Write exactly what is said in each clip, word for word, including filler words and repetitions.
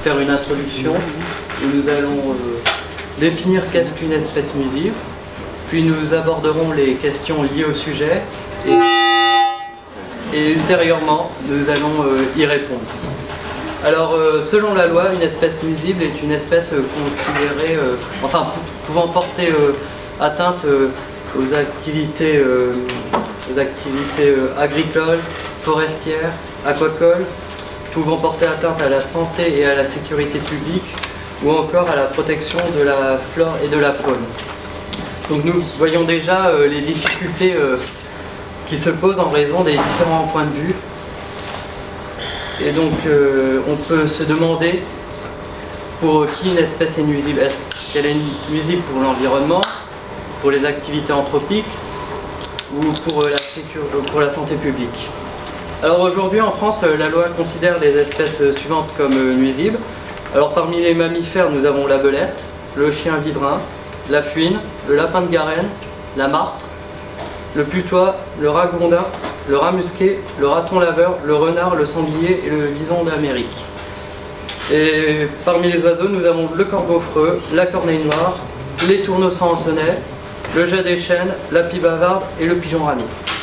faire une introduction où nous allons euh, définir qu'est-ce qu'une espèce nuisible, puis nous aborderons les questions liées au sujet et, et ultérieurement nous allons euh, y répondre. Alors euh, selon la loi, une espèce nuisible est une espèce euh, considérée, euh, enfin pouvant porter euh, atteinte euh, aux activités, euh, aux activités euh, agricoles, forestières, aquacoles, pouvant porter atteinte à la santé et à la sécurité publique, ou encore à la protection de la flore et de la faune. Donc nous voyons déjà euh, les difficultés euh, qui se posent en raison des différents points de vue. Et donc euh, on peut se demander pour qui une espèce est nuisible. Est-ce qu'elle est nuisible pour l'environnement, pour les activités anthropiques ou pour la, sécurité, pour la santé publique? Alors aujourd'hui en France, la loi considère les espèces suivantes comme nuisibles. Alors parmi les mammifères, nous avons la belette, le chien vivrin, la fuine, le lapin de Garenne, la martre, le putois, le ragondin, le rat musqué, le raton laveur, le renard, le sanglier et le vison d'Amérique. Et parmi les oiseaux, nous avons le corbeau freux, la corneille noire, les tourneaux sans hansonnet, le jet des chênes, la pie bavarde et le pigeon ramier.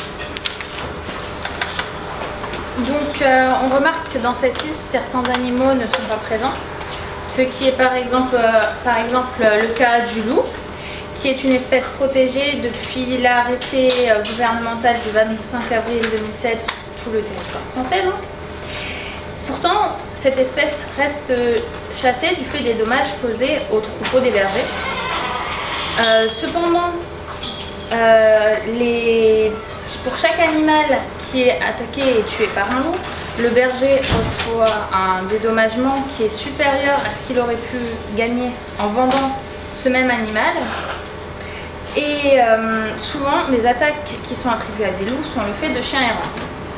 Donc euh, on remarque que dans cette liste, certains animaux ne sont pas présents. Ce qui est par exemple, euh, par exemple le cas du loup, qui est une espèce protégée depuis l'arrêté euh, gouvernemental du vingt-cinq avril deux mille sept sur tout le territoire français. Donc. Pourtant, cette espèce reste chassée du fait des dommages causés aux troupeaux des bergers. Euh, cependant, euh, les... pour chaque animal qui est attaqué et tué par un loup, le berger reçoit un dédommagement qui est supérieur à ce qu'il aurait pu gagner en vendant ce même animal. Et euh, souvent, les attaques qui sont attribuées à des loups sont le fait de chiens errants.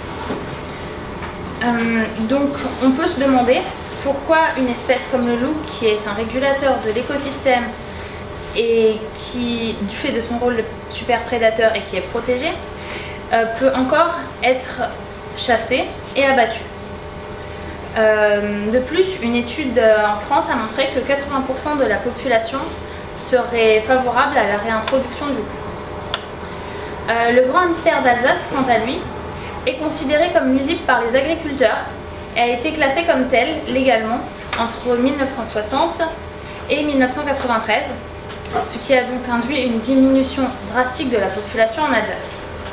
Euh, donc, on peut se demander pourquoi une espèce comme le loup, qui est un régulateur de l'écosystème et qui, du fait de son rôle de super prédateur et qui est protégé, euh, peut encore être chassé et abattu. Euh, de plus, une étude en France a montré que quatre-vingts pour cent de la population serait favorable à la réintroduction du loup. Euh, le grand hamster d'Alsace, quant à lui, est considéré comme nuisible par les agriculteurs et a été classé comme tel légalement entre mille neuf cent soixante et mille neuf cent quatre-vingt-treize, ce qui a donc induit une diminution drastique de la population en Alsace.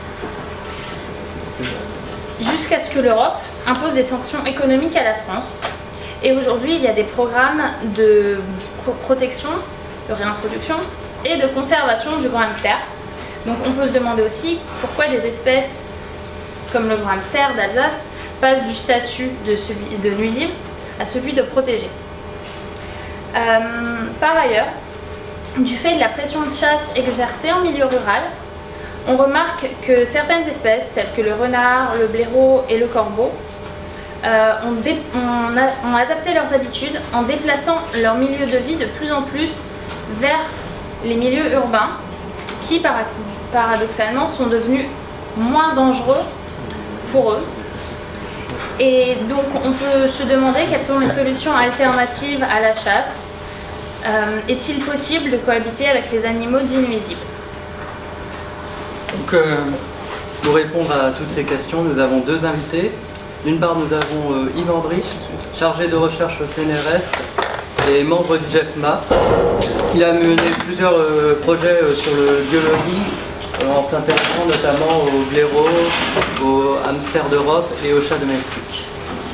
Jusqu'à ce que l'Europe impose des sanctions économiques à la France. Et aujourd'hui, il y a des programmes de protection, de réintroduction et de conservation du grand hamster. Donc on peut se demander aussi pourquoi des espèces comme le grand hamster d'Alsace passent du statut de, celui, de nuisible à celui de protégé. Euh, par ailleurs, du fait de la pression de chasse exercée en milieu rural, on remarque que certaines espèces, telles que le renard, le blaireau et le corbeau, euh, ont, dé ont, a ont adapté leurs habitudes en déplaçant leur milieu de vie de plus en plus vers les milieux urbains, qui paradoxalement sont devenus moins dangereux pour eux. Et donc on peut se demander quelles sont les solutions alternatives à la chasse. Euh, Est-il possible de cohabiter avec les animaux dits nuisibles? Donc, euh, pour répondre à toutes ces questions, nous avons deux invités. D'une part, nous avons euh, Yves Andrich, chargé de recherche au C N R S et membre du G E F M A. Il a mené plusieurs euh, projets euh, sur le biologie, euh, en s'intéressant notamment aux blaireaux, aux hamsters d'Europe et aux chats domestiques.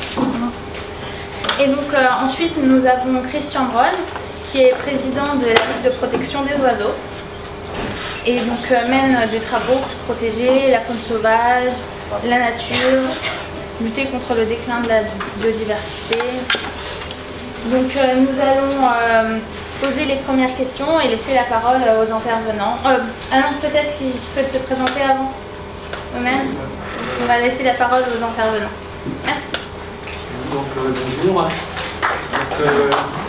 Et donc euh, ensuite, nous avons Christian Braun, qui est président de la Ligue de protection des oiseaux. Et donc euh, mène des travaux pour protéger la faune sauvage, la nature, lutter contre le déclin de la biodiversité. Donc euh, nous allons euh, poser les premières questions et laisser la parole aux intervenants. Euh, ah non, peut-être qu'ils souhaitent se présenter avant eux-mêmes. On va laisser la parole aux intervenants. Merci. Donc euh, bonjour. Donc, euh,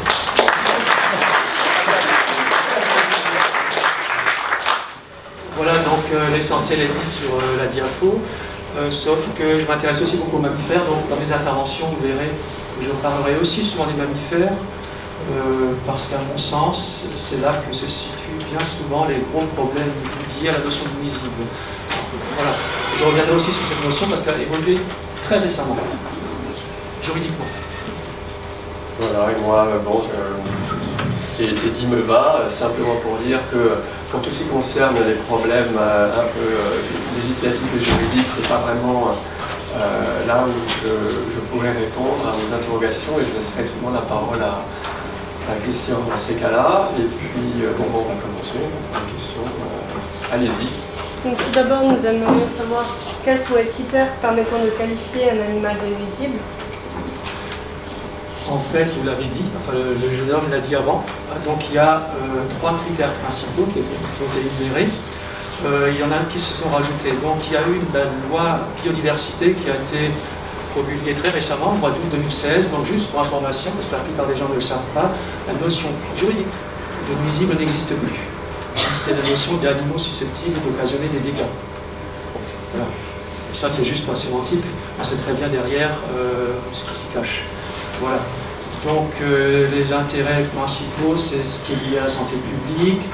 Voilà, donc euh, l'essentiel est dit sur euh, la diapo, euh, sauf que je m'intéresse aussi beaucoup aux mammifères, donc dans mes interventions, vous verrez Je parlerai aussi souvent des mammifères, euh, parce qu'à mon sens, c'est là que se situent bien souvent les gros problèmes liés à la notion de nuisible. Voilà. Je reviendrai aussi sur cette notion parce qu'elle a évolué très récemment, juridiquement. Voilà, et moi, bon, je, ce qui a été dit me va, simplement pour dire que pour tout ce qui concerne les problèmes euh, un peu euh, législatifs et juridiques, c'est pas vraiment euh, là où je, je pourrais répondre à vos interrogations et je laisserai tout le monde la parole à, à Christian dans ces cas-là. Et puis, euh, bon, on va commencer par une question. Euh, Allez-y. Donc, tout d'abord, nous aimerions savoir quels sont les critères permettant de qualifier un animal de nuisible. En fait, vous l'avez dit, enfin, le, le jeune homme l'a dit avant, donc il y a euh, trois critères principaux qui, étaient, qui ont été énumérés. Euh, il y en a qui se sont rajoutés. Donc il y a eu la loi biodiversité qui a été promulguée très récemment, au mois d'août deux mille seize. Donc juste pour information, parce que la plupart des gens ne le savent pas, la notion juridique de nuisible n'existe plus. C'est la notion d'animaux susceptibles d'occasionner des dégâts. Voilà. Et ça c'est juste pas sémantique, on sait très bien derrière euh, ce qui s'y cache. Voilà. Donc euh, les intérêts principaux, c'est ce qui est lié à la santé publique,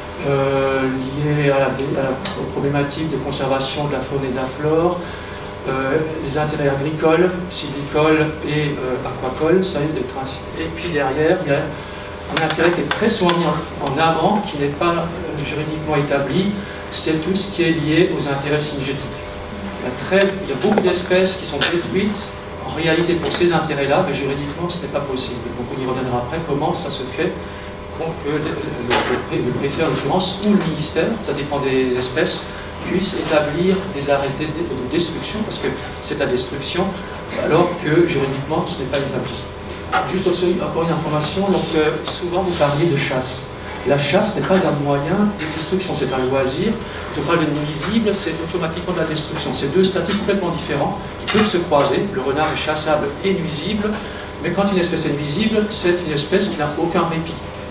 euh, lié à la, à la problématique de conservation de la faune et de la flore, euh, les intérêts agricoles, sylvicoles et euh, aquacoles, ça y est, les principes. Et puis derrière, il y a un intérêt qui est très souvent mis en, en avant, qui n'est pas euh, juridiquement établi, c'est tout ce qui est lié aux intérêts synergétiques. Il y a, très, il y a beaucoup d'espèces qui sont détruites. En réalité, pour ces intérêts-là, mais juridiquement, ce n'est pas possible. Donc on y reviendra après comment ça se fait pour que le, le, le, le préfet, en l'occurrence, ou le ministère, ça dépend des espèces, puisse établir des arrêtés de, de destruction, parce que c'est de la destruction, alors que juridiquement, ce n'est pas établi. Juste aussi, encore une information, donc euh, souvent vous parliez de chasse. La chasse n'est pas un moyen de destruction, c'est un loisir. Quand on parle de nuisible, c'est automatiquement de la destruction. C'est deux statuts complètement différents qui peuvent se croiser. Le renard est chassable et nuisible, mais quand une espèce est nuisible, c'est une espèce qui n'a aucun répit.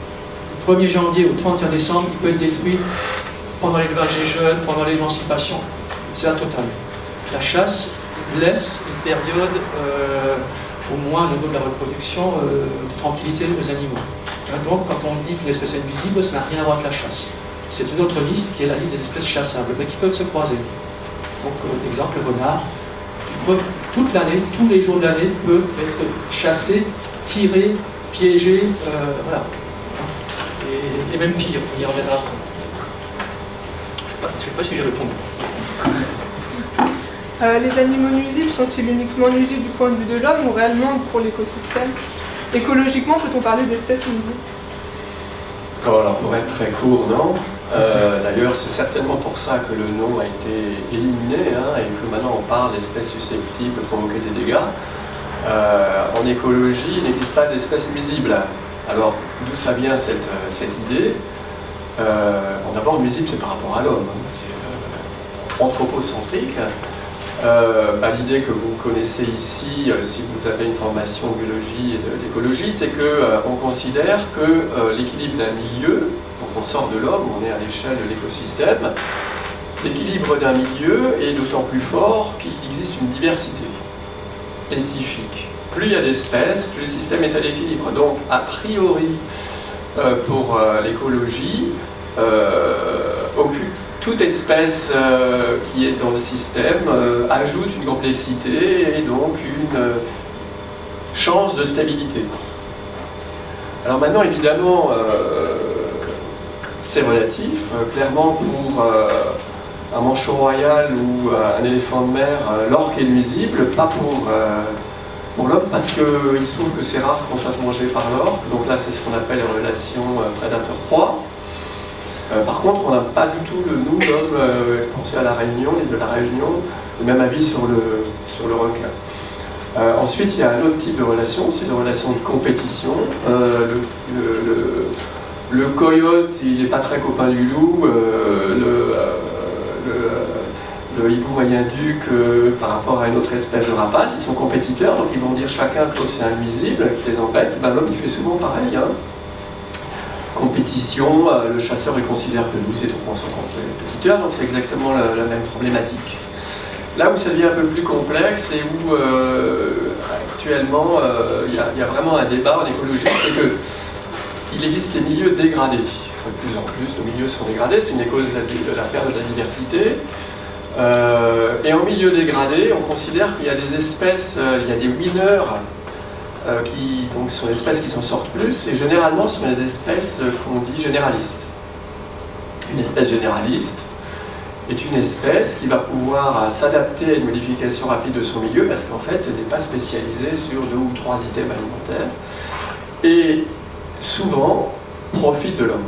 Du premier janvier au trente et un décembre, il peut être détruit pendant l'élevage des jeunes, pendant l'émancipation. C'est la totale. La chasse laisse une période, euh, au moins au niveau de la reproduction, euh, de tranquillité aux animaux. Donc, quand on dit qu'une espèce est nuisible, ça n'a rien à voir avec la chasse. C'est une autre liste qui est la liste des espèces chassables, mais qui peuvent se croiser. Donc, euh, exemple, le renard, peux, toute l'année, tous les jours de l'année, peut être chassé, tiré, piégé, euh, voilà. Et, et même pire, on y reviendra. Je ne sais pas si j'ai répondu. Euh, les animaux nuisibles sont-ils uniquement nuisibles du point de vue de l'homme ou réellement pour l'écosystème? Écologiquement, peut-on parler d'espèces nuisibles? Alors, pour être très court, non. Euh, D'ailleurs, c'est certainement pour ça que le nom a été éliminé hein, et que maintenant on parle d'espèces susceptibles de provoquer des dégâts. Euh, en écologie, il n'existe pas d'espèces nuisibles. Alors, d'où ça vient cette, cette idée? euh, bon, D'abord, nuisible, c'est par rapport à l'homme. Hein, c'est euh, anthropocentrique. Euh, bah, l'idée que vous connaissez ici, euh, si vous avez une formation en biologie et de l'écologie, c'est qu'on euh, considère que euh, l'équilibre d'un milieu, donc on sort de l'homme, on est à l'échelle de l'écosystème, l'équilibre d'un milieu est d'autant plus fort qu'il existe une diversité spécifique. Plus il y a d'espèces, plus le système est à l'équilibre. Donc, a priori, euh, pour euh, l'écologie, euh, aucune toute espèce euh, qui est dans le système euh, ajoute une complexité et donc une euh, chance de stabilité. Alors maintenant, évidemment, euh, c'est relatif. Euh, clairement, pour euh, un manchot royal ou euh, un éléphant de mer, euh, l'orque est nuisible, pas pour, euh, pour l'homme, parce qu'il se trouve que c'est rare qu'on se fasse manger par l'orque. Donc là, c'est ce qu'on appelle les relations euh, prédateur-proie. Euh, par contre, on n'a pas du tout le nous, l'homme, euh, pensez à la Réunion, l'île de la Réunion, le même avis sur le, sur le requin. Euh, ensuite, il y a un autre type de relation, c'est une relation de compétition. Euh, le, le, le, le coyote, il n'est pas très copain du loup. Euh, le, euh, le, le hibou moyen-duc, euh, par rapport à une autre espèce de rapace, ils sont compétiteurs, donc ils vont dire chacun que c'est un nuisible, qui les embête. Ben, l'homme, il fait souvent pareil. Hein. Compétition, euh, le chasseur il considère que nous c'est trop qu'on soit compétiteur, donc c'est exactement la, la même problématique. Là où ça devient un peu plus complexe et où euh, actuellement il euh, y, y a vraiment un débat en écologie, c'est qu'il existe les milieux dégradés. De plus en plus, nos milieux sont dégradés, c'est une des causes de la, de la perte de la diversité. Euh, et en milieu dégradé, on considère qu'il y a des espèces, euh, il y a des winners euh, qui donc, sont des espèces qui s'en sortent plus, et généralement ce sont les espèces euh, qu'on dit généralistes. Une espèce généraliste est une espèce qui va pouvoir s'adapter à une modification rapide de son milieu parce qu'en fait elle n'est pas spécialisée sur deux ou trois items alimentaires et souvent profite de l'homme.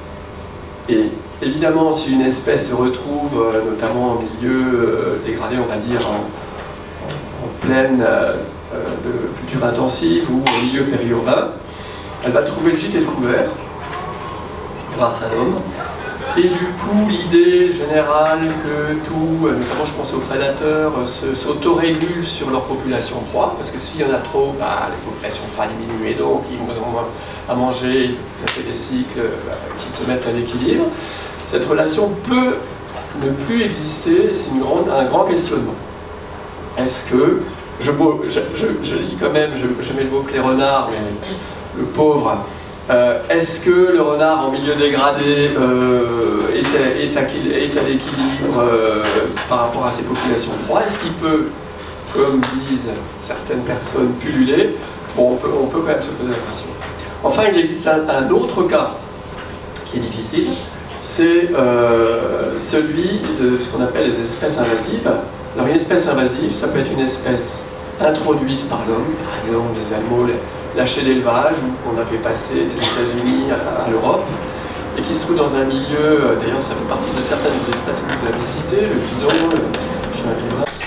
Et évidemment, si une espèce se retrouve euh, notamment en milieu euh, dégradé, on va dire en, en, en pleine euh, de culture intensive ou en milieu périurbain, elle va trouver le gîte et le couvert grâce à l'homme. Et du coup, l'idée générale que tout, notamment je pense aux prédateurs, s'autorégulent sur leur population de proie, parce que s'il y en a trop, bah, les populations de proie diminuent et donc ils vont moins à manger, ça fait des cycles bah, qui se mettent à l'équilibre. Cette relation peut ne plus exister, c'est un grand questionnement. Est-ce que, je, je, je, je dis quand même, je, je mets le mot que les renards, mais le pauvre, Euh, est-ce que le renard en milieu dégradé euh, est, à, est, à, est à l'équilibre euh, par rapport à ses populations de proie? Est-ce qu'il peut, comme disent certaines personnes, pulluler? Bon, on peut, on peut quand même se poser la question. Enfin, il existe un, un autre cas qui est difficile, c'est euh, celui de ce qu'on appelle les espèces invasives. Alors, une espèce invasive, ça peut être une espèce introduite par l'homme, par exemple les animaux lâchés d'élevage ou qu'on a fait passer des États-Unis à, à l'Europe et qui se trouve dans un milieu, d'ailleurs ça fait partie de certaines des espèces que vous avez citées, le bison, le chien vivace.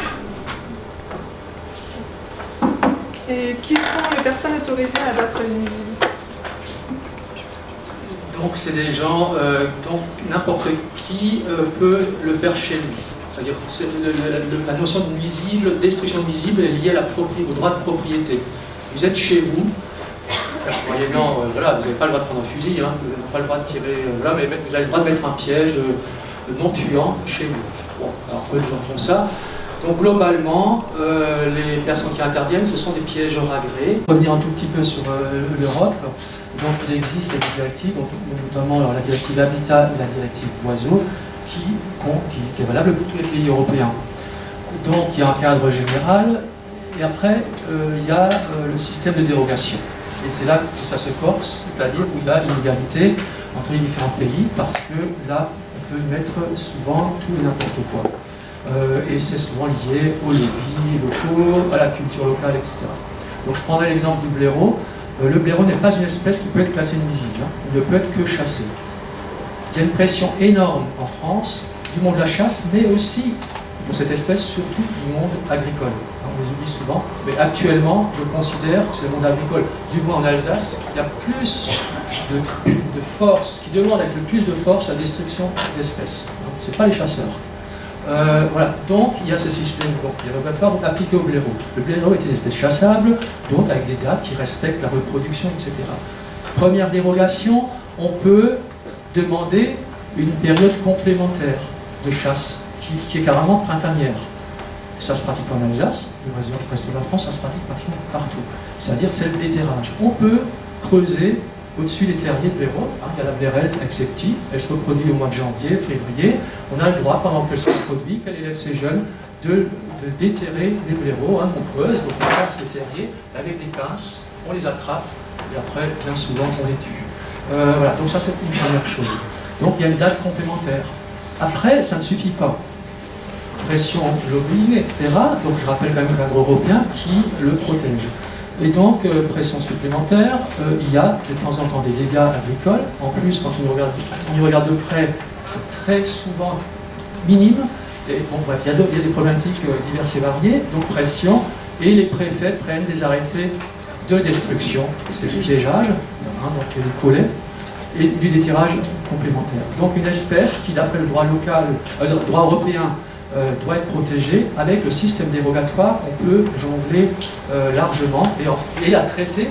Et qui sont les personnes autorisées à abattre les nuisibles? Donc c'est des gens, euh, donc n'importe qui euh, peut le faire chez lui. C'est-à-dire que la notion de nuisible, destruction de nuisible est liée à la au droit de propriété. Vous êtes chez vous, moyennant, euh, voilà, vous n'avez pas le droit de prendre un fusil, hein, vous n'avez pas le droit de tirer, euh, voilà, mais vous avez le droit de mettre un piège euh, non tuant chez vous. Bon, alors peu de gens font ça. Donc globalement, euh, les personnes qui interviennent, ce sont des piégeurs agréés. Pour revenir un tout petit peu sur euh, l'Europe, donc il existe des directives, donc, notamment alors, la directive Habitat et la directive Oiseaux, qui, qui, qui est valable pour tous les pays européens. Donc il y a un cadre général. Et après, euh, il y a euh, le système de dérogation. Et c'est là que ça se corse, c'est-à-dire où il y a une égalité entre les différents pays, parce que là, on peut mettre souvent tout et n'importe quoi. Euh, et c'est souvent lié aux lobbies locaux, à la culture locale, et cetera. Donc je prendrai l'exemple du blaireau. Euh, le blaireau n'est pas une espèce qui peut être classée nuisible, hein. Il ne peut être que chassé. Il y a une pression énorme en France, du monde de la chasse, mais aussi pour cette espèce, surtout du monde agricole. On les oublie souvent, mais actuellement, je considère que c'est le monde agricole, du moins en Alsace, il y a plus de, de force, qui demande avec le plus de force la destruction d'espèces. Ce n'est pas les chasseurs. Euh, voilà, donc il y a ce système dérogatoire appliqué au blaireau. Le blaireau est une espèce chassable, donc avec des dates qui respectent la reproduction, et cetera. Première dérogation, on peut demander une période complémentaire de chasse, qui, qui est carrément printanière. Ça se pratique pas en Alsace, le reste de la France, ça se pratique pratiquement partout. C'est-à-dire c'est le déterrage. On peut creuser au-dessus des terriers de blaireau. Hein, il y a la blairelle exceptie, elle se reproduit au mois de janvier, février. On a le droit, pendant qu'elle se reproduit, qu'elle élève ses jeunes, de, de déterrer les blaireaux. Hein, on creuse, donc on casse les terriers avec des pinces, on les attrape, et après, bien souvent, on les tue. Euh, voilà, donc ça c'est une première chose. Donc il y a une date complémentaire. Après, ça ne suffit pas. Pression, lobbying, et cetera. Donc je rappelle quand même le cadre européen qui le protège. Et donc, euh, pression supplémentaire, euh, il y a de temps en temps des dégâts agricoles. En plus, quand on y regarde, on y regarde de près, c'est très souvent minime. Et bon, bref, il y a, il y a des problématiques euh, diverses et variées. Donc pression, et les préfets prennent des arrêtés de destruction. C'est du piégeage, hein, donc des collets, et du déterrage complémentaire. Donc une espèce qui, d'après le droit local, euh, droit européen, Euh, doit être protégée. Avec le système dérogatoire, on peut jongler euh, largement et, en, et la traiter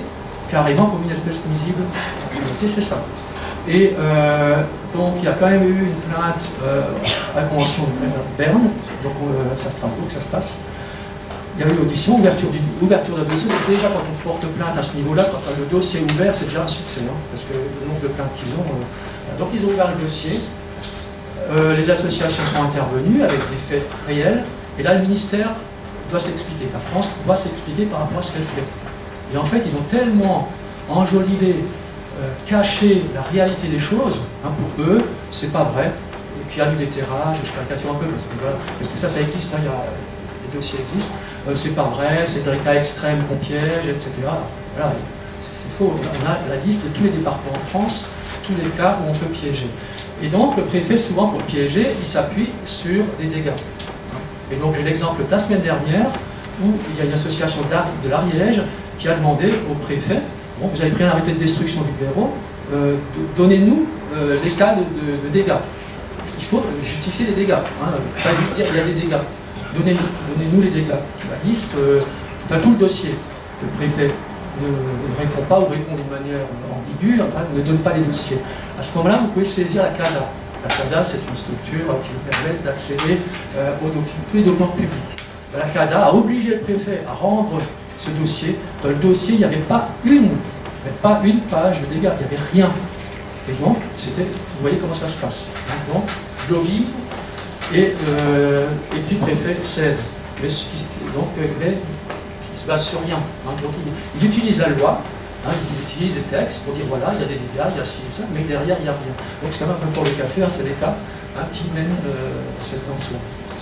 carrément comme une espèce nuisible. En réalité, c'est ça. Et euh, donc, il y a quand même eu une plainte euh, à la Convention de Berne, donc euh, c'est à Strasbourg que ça se passe. Il y a eu audition, ouverture, ouverture de dossier. Déjà, quand on porte plainte à ce niveau-là, quand le dossier est ouvert, c'est déjà un succès, hein, parce que le nombre de plaintes qu'ils ont. Euh, donc, ils ont ouvert le dossier. Euh, les associations sont intervenues avec des faits réels. Et là, le ministère doit s'expliquer. La France doit s'expliquer par rapport à ce qu'elle fait. Et en fait, ils ont tellement enjolivé, euh, caché la réalité des choses. Hein, pour eux, c'est pas vrai. Qu'il y a du déterrage, je caricature un peu, parce que voilà, et tout ça, ça existe. Hein, il y a, les dossiers existent. Euh, c'est pas vrai, c'est des cas extrêmes qu'on piège, et cetera. Voilà, c'est faux. On a la liste de tous les départements en France, tous les cas où on peut piéger. Et donc, le préfet, souvent, pour piéger, il s'appuie sur des dégâts. Et donc, j'ai l'exemple de la semaine dernière, où il y a une association de l'Ariège qui a demandé au préfet, bon, vous avez pris un arrêté de destruction du blaireau, euh, donnez-nous euh, les cas de, de, de dégâts. Il faut justifier les dégâts, hein, pas juste dire il y a des dégâts. Donnez-nous donnez les dégâts. La liste, euh, enfin tout le dossier. Le préfet ne, ne répond pas ou répond d'une manière ambiguë, enfin, ne donne pas les dossiers. À ce moment-là, vous pouvez saisir la CADA. La CADA, c'est une structure qui vous permet d'accéder euh, aux tous les documents publics. La CADA a obligé le préfet à rendre ce dossier. Dans le dossier, il n'y avait pas une, il n'y avait pas une page de dégâts, il n'y avait rien. Et donc, c'était, vous voyez comment ça se passe. Donc, blogging, et, euh, et puis le préfet cède. Mais, donc, mais, il se base sur rien. Hein. Donc, il, il utilise la loi, hein, il utilise les textes pour dire voilà, il y a des dégâts, il y a ci et ça, mais derrière, il n'y a rien. Donc, c'est quand même un peu fort le café, hein, c'est l'État hein, qui mène euh, cette danse-là.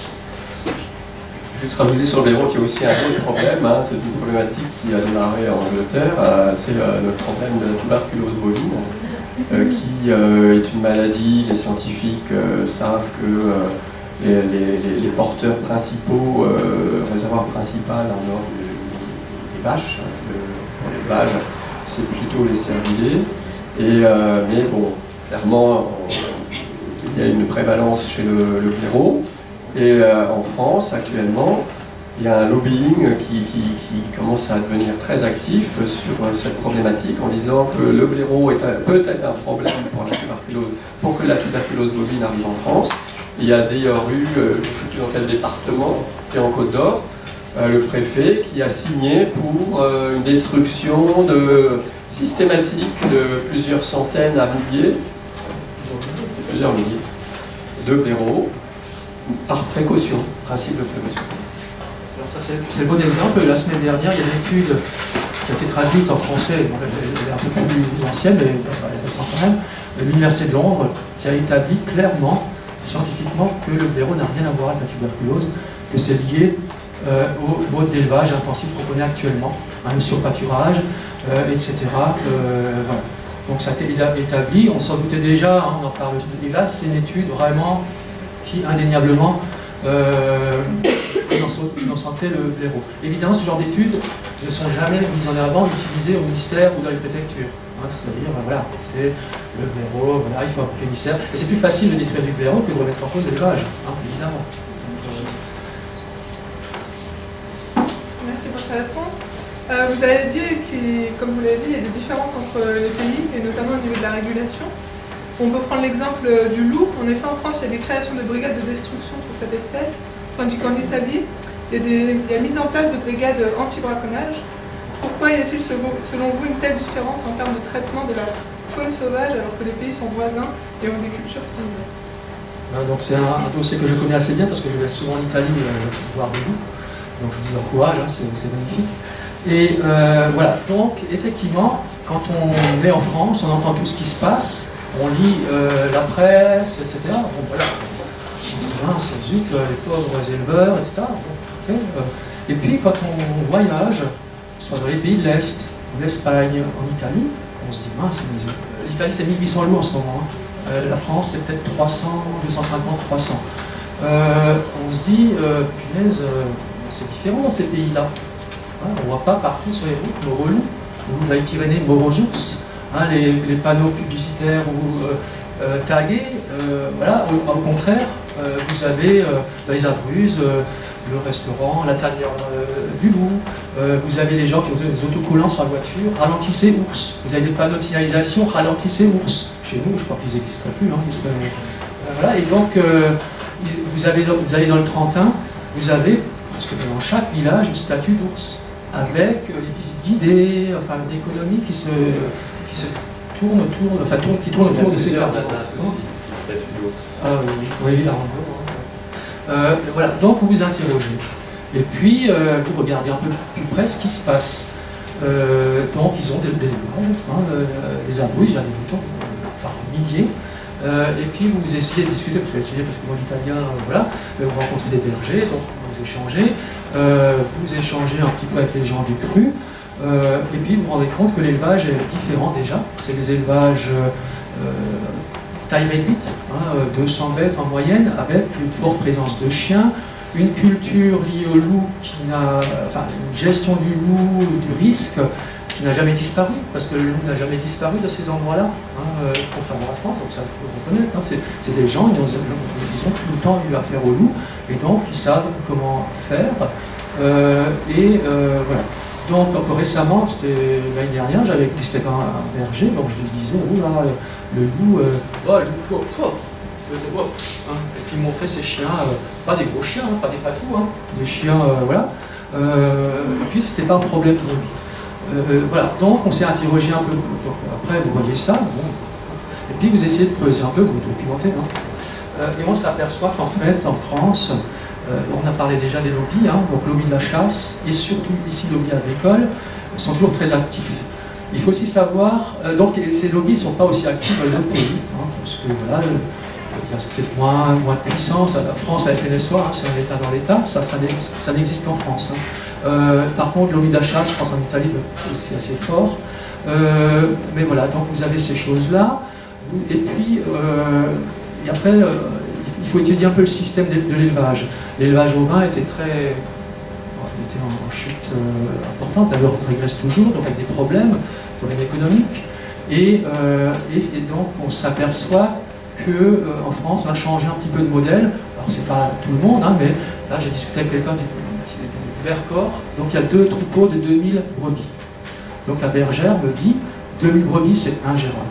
Juste rajouter sur le blaireau qu'il y a aussi un autre problème, hein, c'est une problématique qui a démarré en Angleterre, euh, c'est euh, le problème de la tuberculose bovine. Euh, qui euh, est une maladie, les scientifiques euh, savent que euh, les, les, les porteurs principaux, euh, réservoir principal en dehors des, des vaches, de, les vaches, c'est plutôt les cervidés. Et, euh, mais bon, clairement, on, il y a une prévalence chez le, le blaireau. Et euh, en France, actuellement, il y a un lobbying qui, qui, qui commence à devenir très actif sur cette problématique en disant que le blaireau est peut être un problème pour la tuberculose, pour que la tuberculose bovine arrive en France. Il y a d'ailleurs eu, euh, je ne sais plus dans quel département, c'est en Côte d'Or, euh, le préfet qui a signé pour euh, une destruction de, systématique de plusieurs centaines à milliers, plusieurs milliers, de blaireaux par précaution, principe de précaution. C'est le bon exemple. La semaine dernière, il y a une étude qui a été traduite en français, bon, elle est un peu plus ancienne, mais elle récente quand même, de l'Université de Londres, qui a établi clairement, scientifiquement, que le blaireau n'a rien à voir avec la tuberculose, que c'est lié euh, au mode d'élevage intensif qu'on connaît actuellement, hein, le surpâturage, euh, et cetera. Euh, voilà. Donc ça a été établi, on s'en doutait déjà, hein, on en parle. Et là, c'est une étude vraiment qui, indéniablement, euh, innocentait le blaireau. Évidemment, ce genre d'études ne sont jamais mises en avant, utilisées au ministère ou dans les préfectures. Hein, c'est-à-dire, ben voilà, c'est le blaireau, voilà, il faut appliquer le ministère. Et c'est plus facile de détruire du blaireau que de remettre en cause l'élevage, hein, évidemment. Donc, euh... Merci pour cette réponse. Euh, vous avez dit, comme vous l'avez dit, il y a des différences entre les pays, et notamment au niveau de la régulation. On peut prendre l'exemple du loup. En effet, en France, il y a des créations de brigades de destruction pour cette espèce, tandis qu'en Italie, il y a des, il y a mise en place de brigades anti-braconnage. Pourquoi y a-t-il, selon vous, une telle différence en termes de traitement de la faune sauvage, alors que les pays sont voisins et ont des cultures similaires? Donc c'est un, un dossier que je connais assez bien, parce que je vais souvent en Italie euh, voir des loups. Donc je vous encourage, hein, c'est magnifique. Et euh, voilà, donc effectivement, quand on est en France, on entend tout ce qui se passe, on lit euh, la presse, et cetera. Bon, voilà. On se dit, ah, c'est zut, les pauvres éleveurs, et cetera. Bon, okay. Et puis quand on voyage, soit dans les pays de l'Est, en Espagne, en Italie, on se dit, mince, l'Italie c'est mille huit cents loups en ce moment. Hein. Euh, la France c'est peut-être trois cents, deux cent cinquante, trois cents. Euh, on se dit, euh, punaise, euh, c'est différent dans ces pays-là. Hein, on ne voit pas partout sur les routes mort aux loups, ou dans les Pyrénées mort aux ours. Hein, les, les panneaux publicitaires ou euh, euh, tagués, euh, voilà, au, au contraire, euh, vous avez euh, dans les Abruzzes, euh, le restaurant, la tanière euh, du loup, euh, vous avez des gens qui ont des autocollants sur la voiture, ralentissez ours, vous avez des panneaux de signalisation, ralentissez ours. Chez nous, je crois qu'ils n'existeraient plus. Hein, ils seraient, euh, voilà. Et donc, euh, vous, avez, vous allez dans le Trentin, vous avez presque dans chaque village une statue d'ours, avec euh, les visites guidées, enfin d'économie qui se, qui se tourne autour, enfin tourne, qui tourne autour de ces cartes. Ah oui, oui, évidemment. Euh, voilà, donc vous vous interrogez. Et puis, euh, vous regardez un peu plus près ce qui se passe. Euh, donc, ils ont des, des élevages, hein, euh, des abruis, il y a des boutons euh, par milliers. Euh, et puis, vous essayez de discuter, parce que essayez, parce que moi, l'italien, euh, voilà, vous rencontrez des bergers, donc vous échangez. Euh, vous échangez un petit peu avec les gens du cru. Euh, et puis, vous vous rendez compte que l'élevage est différent déjà. C'est des élevages euh, taille réduite, hein, deux cents bêtes en moyenne, avec une forte présence de chiens, une culture liée au loup qui n'a, enfin, une gestion du loup, du risque qui n'a jamais disparu, parce que le loup n'a jamais disparu de ces endroits-là, hein, euh, contrairement à la France, donc ça il faut le reconnaître. Hein, c'est des gens, ils ont, ils ont tout le temps eu affaire au loup, et donc ils savent comment faire. Euh, et euh, voilà. Donc, encore récemment, c'était l'année dernière, j'avais discuté avec un berger, donc je lui disais, oh là, le loup, euh, oh, le loup, oh, oh, oh, hein, et puis il montrait ses chiens, euh, pas des gros chiens, hein, pas des patous, hein, des chiens, euh, voilà. Euh, et puis, c'était pas un problème pour lui. Euh, voilà, donc on s'est interrogé un peu. Donc, après, vous voyez ça, bon, et puis vous essayez de creuser un peu, vous documenter. Hein. Euh, et on s'aperçoit qu'en fait, en France, Euh, on a parlé déjà des lobbies, hein, donc lobby de la chasse et surtout ici lobby agricole sont toujours très actifs. Il faut aussi savoir, euh, donc ces lobbies ne sont pas aussi actifs dans les autres pays, hein, parce que voilà, il y a peut-être moins, moins de puissance. La France, la F N S O A, hein, c'est un État dans l'État, ça, ça n'existe qu'en France. Hein. Euh, par contre, le lobby de la chasse, je pense en Italie, c'est assez fort. Euh, mais voilà, donc vous avez ces choses-là. Et puis, euh, et après, euh, il faut étudier un peu le système de, de l'élevage. L'élevage au vin était très, bon, était en, en chute euh, importante, d'ailleurs on régresse toujours, donc avec des problèmes, problèmes économiques. Et, euh, et, et donc on s'aperçoit qu'en euh, France on a changé un petit peu de modèle. Alors c'est pas tout le monde, hein, mais là j'ai discuté avec quelqu'un du, du Vercors, donc il y a deux troupeaux de deux mille brebis. Donc la bergère me dit, deux mille brebis c'est ingérable.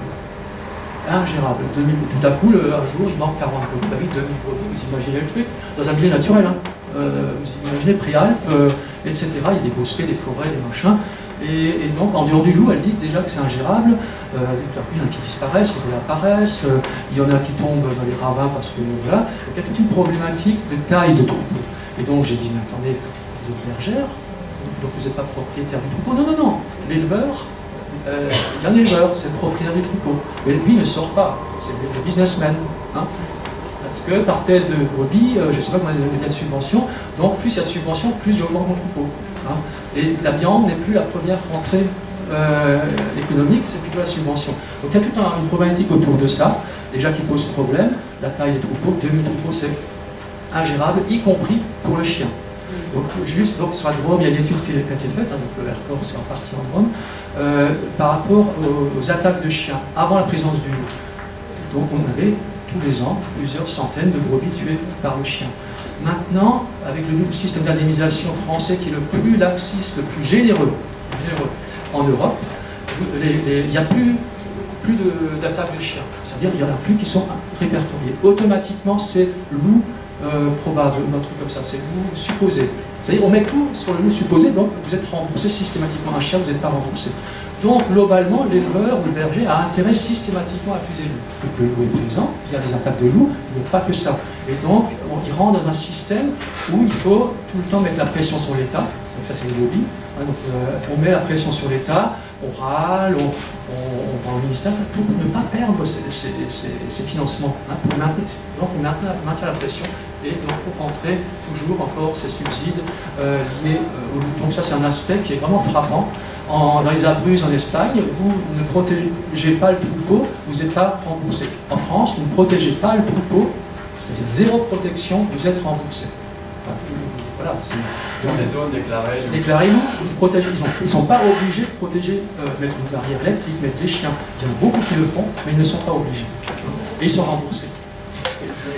Ingérable. deux mille, tout à coup, le, un jour, il manque quarante brebis. Bah oui, deux mille brebis, vous imaginez le truc, dans un milieu naturel. Hein. Euh, vous imaginez Préalpes, euh, et cetera. Il y a des bosquets, des forêts, des machins. Et, et donc, en dehors du loup, elle dit déjà que c'est ingérable. Euh, tout à coup, il y en a qui disparaissent, qui réapparaissent. Euh, il y en a qui tombent dans les ravins parce que voilà. Donc, il y a toute une problématique de taille de troupeau. Et donc, j'ai dit, mais attendez, vous êtes bergère, donc vous n'êtes pas propriétaire du troupeau. Non, non, non. L'éleveur. Euh, il y a un éleveur, c'est le propriétaire du troupeau. Mais lui ne sort pas, c'est le businessman. Hein. Parce que par tête de brebis, euh, je ne sais pas combien il y a de subventions, donc plus il y a de subventions, plus j'augmente mon troupeau. Hein. Et la viande n'est plus la première rentrée euh, économique, c'est plutôt la subvention. Donc il y a toute un, une problématique autour de ça, déjà qui pose problème. La taille des troupeaux, deux mille troupeaux, c'est ingérable, y compris pour le chien. Donc, juste, donc sur la Drôme, il y a une étude qui a été faite, hein, donc le Vercors c'est en partie en Drôme, euh, par rapport aux, aux attaques de chiens avant la présence du loup. Donc on avait tous les ans plusieurs centaines de brebis tuées par le chien. Maintenant, avec le nouveau système d'indemnisation français qui est le plus laxiste, le plus généreux, généreux en Europe, les, les, il n'y a plus, plus d'attaques de, de chiens. C'est-à-dire qu'il n'y en a plus qui sont répertoriés. Automatiquement, c'est loup Euh, probable, un truc comme ça, c'est le loup supposé. C'est-à-dire on met tout sur le loup supposé, donc vous êtes remboursé systématiquement. Un chien, vous n'êtes pas remboursé. Donc globalement, l'éleveur ou le berger a intérêt systématiquement à accuser le loup. Donc le loup est présent, il y a des attaques de loup, il n'y a pas que ça. Et donc on, il rentre dans un système où il faut tout le temps mettre la pression sur l'État. Donc ça c'est le lobby. Hein, donc, euh, on met la pression sur l'État, on râle, on, on, on va au ministère pour ne pas perdre ces, ces, ces, ces financements. Hein, pour maintenir, donc on maintient la pression. Et donc pour rentrer toujours encore ces subsides euh, liés euh, au loup. Donc ça c'est un aspect qui est vraiment frappant. En, dans les Abruzzes en Espagne, vous ne protégez pas le troupeau, vous n'êtes pas remboursé. En France, vous ne protégez pas le troupeau, c'est-à-dire zéro protection, vous êtes remboursé. Enfin, voilà, dans les zones déclarées. Déclarées, ils ne sont pas obligés de protéger, euh, mettre une barrière électrique, mettre des chiens. Il y en a beaucoup qui le font, mais ils ne sont pas obligés. Et ils sont remboursés.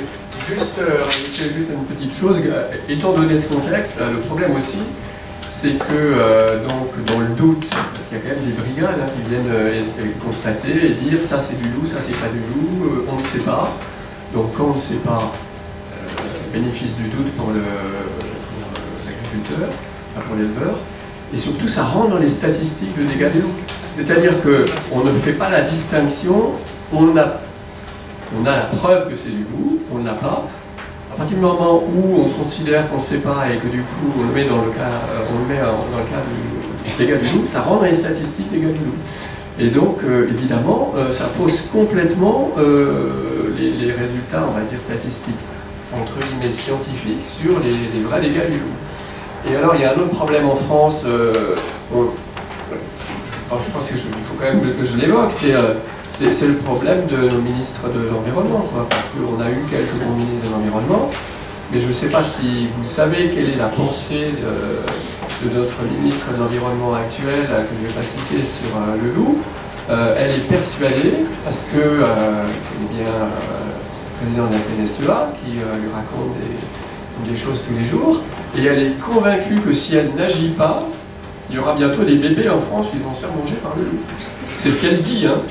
Juste euh, rajouter juste une petite chose, étant donné ce contexte, le problème aussi, c'est que euh, donc, dans le doute, parce qu'il y a quand même des brigades hein, qui viennent euh, constater et dire ça c'est du loup, ça c'est pas du loup, euh, on ne sait pas. Donc quand on ne sait pas, euh, bénéfice du doute pour l'agriculteur, enfin pour l'éleveur, et surtout ça rentre dans les statistiques de dégâts des loups. C'est-à-dire qu'on ne fait pas la distinction, on a, on a la preuve que c'est du loup, on ne l'a pas. À partir du moment où on considère qu'on ne sait pas et que du coup on le met dans le cas, on le met dans le cas du dégât du loup, ça rentre dans les statistiques dégâts du loup. Et donc euh, évidemment, euh, ça fausse complètement euh, les, les résultats, on va dire statistiques, entre guillemets scientifiques, sur les, les vrais dégâts du loup. Et alors il y a un autre problème en France, euh, on, je, je pense qu'il faut quand même que je l'évoque, c'est euh, C'est le problème de nos ministres de l'Environnement, parce qu'on a eu quelques bons ministres de l'Environnement, mais je ne sais pas si vous savez quelle est la pensée de, de notre ministre de l'Environnement actuel, que je ne vais pas citer, sur euh, le loup. Euh, elle est persuadée, parce que, euh, eh bien, euh, le président de la F N S E A, qui euh, lui raconte des, des choses tous les jours, et elle est convaincue que si elle n'agit pas, il y aura bientôt des bébés en France qui vont se faire manger par le loup. C'est ce qu'elle dit, hein.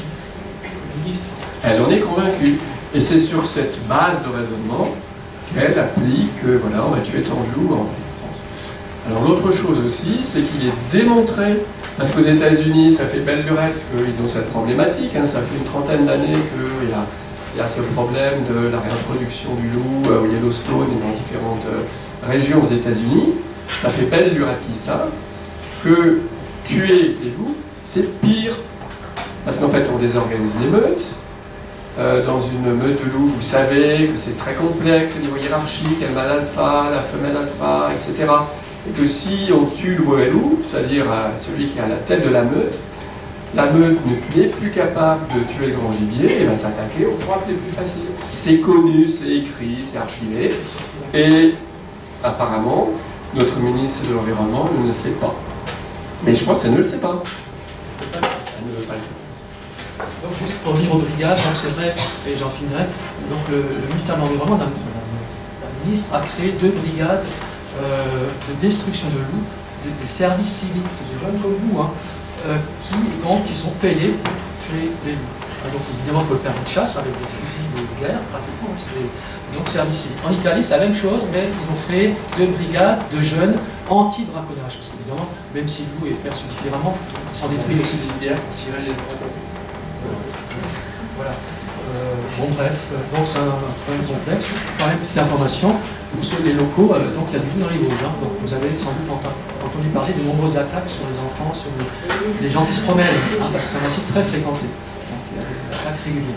Elle en est convaincue. Et c'est sur cette base de raisonnement qu'elle applique, euh, voilà, on va tuer tant de loups en France. Alors l'autre chose aussi, c'est qu'il est démontré, parce qu'aux États-Unis, ça fait belle lurette qu'ils ont cette problématique, hein, ça fait une trentaine d'années qu'il y a, il y a ce problème de la réintroduction du loup euh, au Yellowstone et dans différentes euh, régions aux États-Unis. Ça fait belle lurette qui ça, que tuer des loups, c'est pire. Parce qu'en fait, on désorganise les meutes. Euh, dans une meute de loups, vous savez que c'est très complexe au niveau hiérarchique, il y a le mâle alpha, la femelle alpha, et cetera. Et que si on tue le mauvais loup, c'est-à-dire euh, celui qui est à la tête de la meute, la meute n'est plus capable de tuer le grand gibier et va s'attaquer aux proies les plus faciles. C'est connu, c'est écrit, c'est archivé. Et apparemment, notre ministre de l'Environnement ne le sait pas. Mais je pense qu'elle ne le sait pas. Elle ne veut pas le faire. Donc juste pour revenir aux brigades, c'est vrai, et j'en finirai, donc le, le ministère de l'Environnement, la, la ministre a créé deux brigades euh, de destruction de loups, de, des services civiques, c'est des jeunes comme vous, hein, euh, qui, donc, qui sont payés pour tuer les loups. Ah, donc évidemment il faut le permis de chasse avec des fusils de guerre, pratiquement, c'est des donc, services civiques. En Italie c'est la même chose, mais ils ont créé deux brigades de jeunes anti-braconnage, parce qu'évidemment, même si le loup est perçu différemment, il s'en détruit aussi des guerres pour tirer les braconneurs. Voilà. Euh, bon bref, donc c'est un problème complexe. Quand même, petite information, pour ceux des locaux, euh, donc il y a du loup dans les Vosges. Hein, donc vous avez sans doute entendu parler de nombreuses attaques sur les enfants, sur les, les gens qui se promènent, hein, parce que c'est un site très fréquenté. Donc il y a des attaques régulières.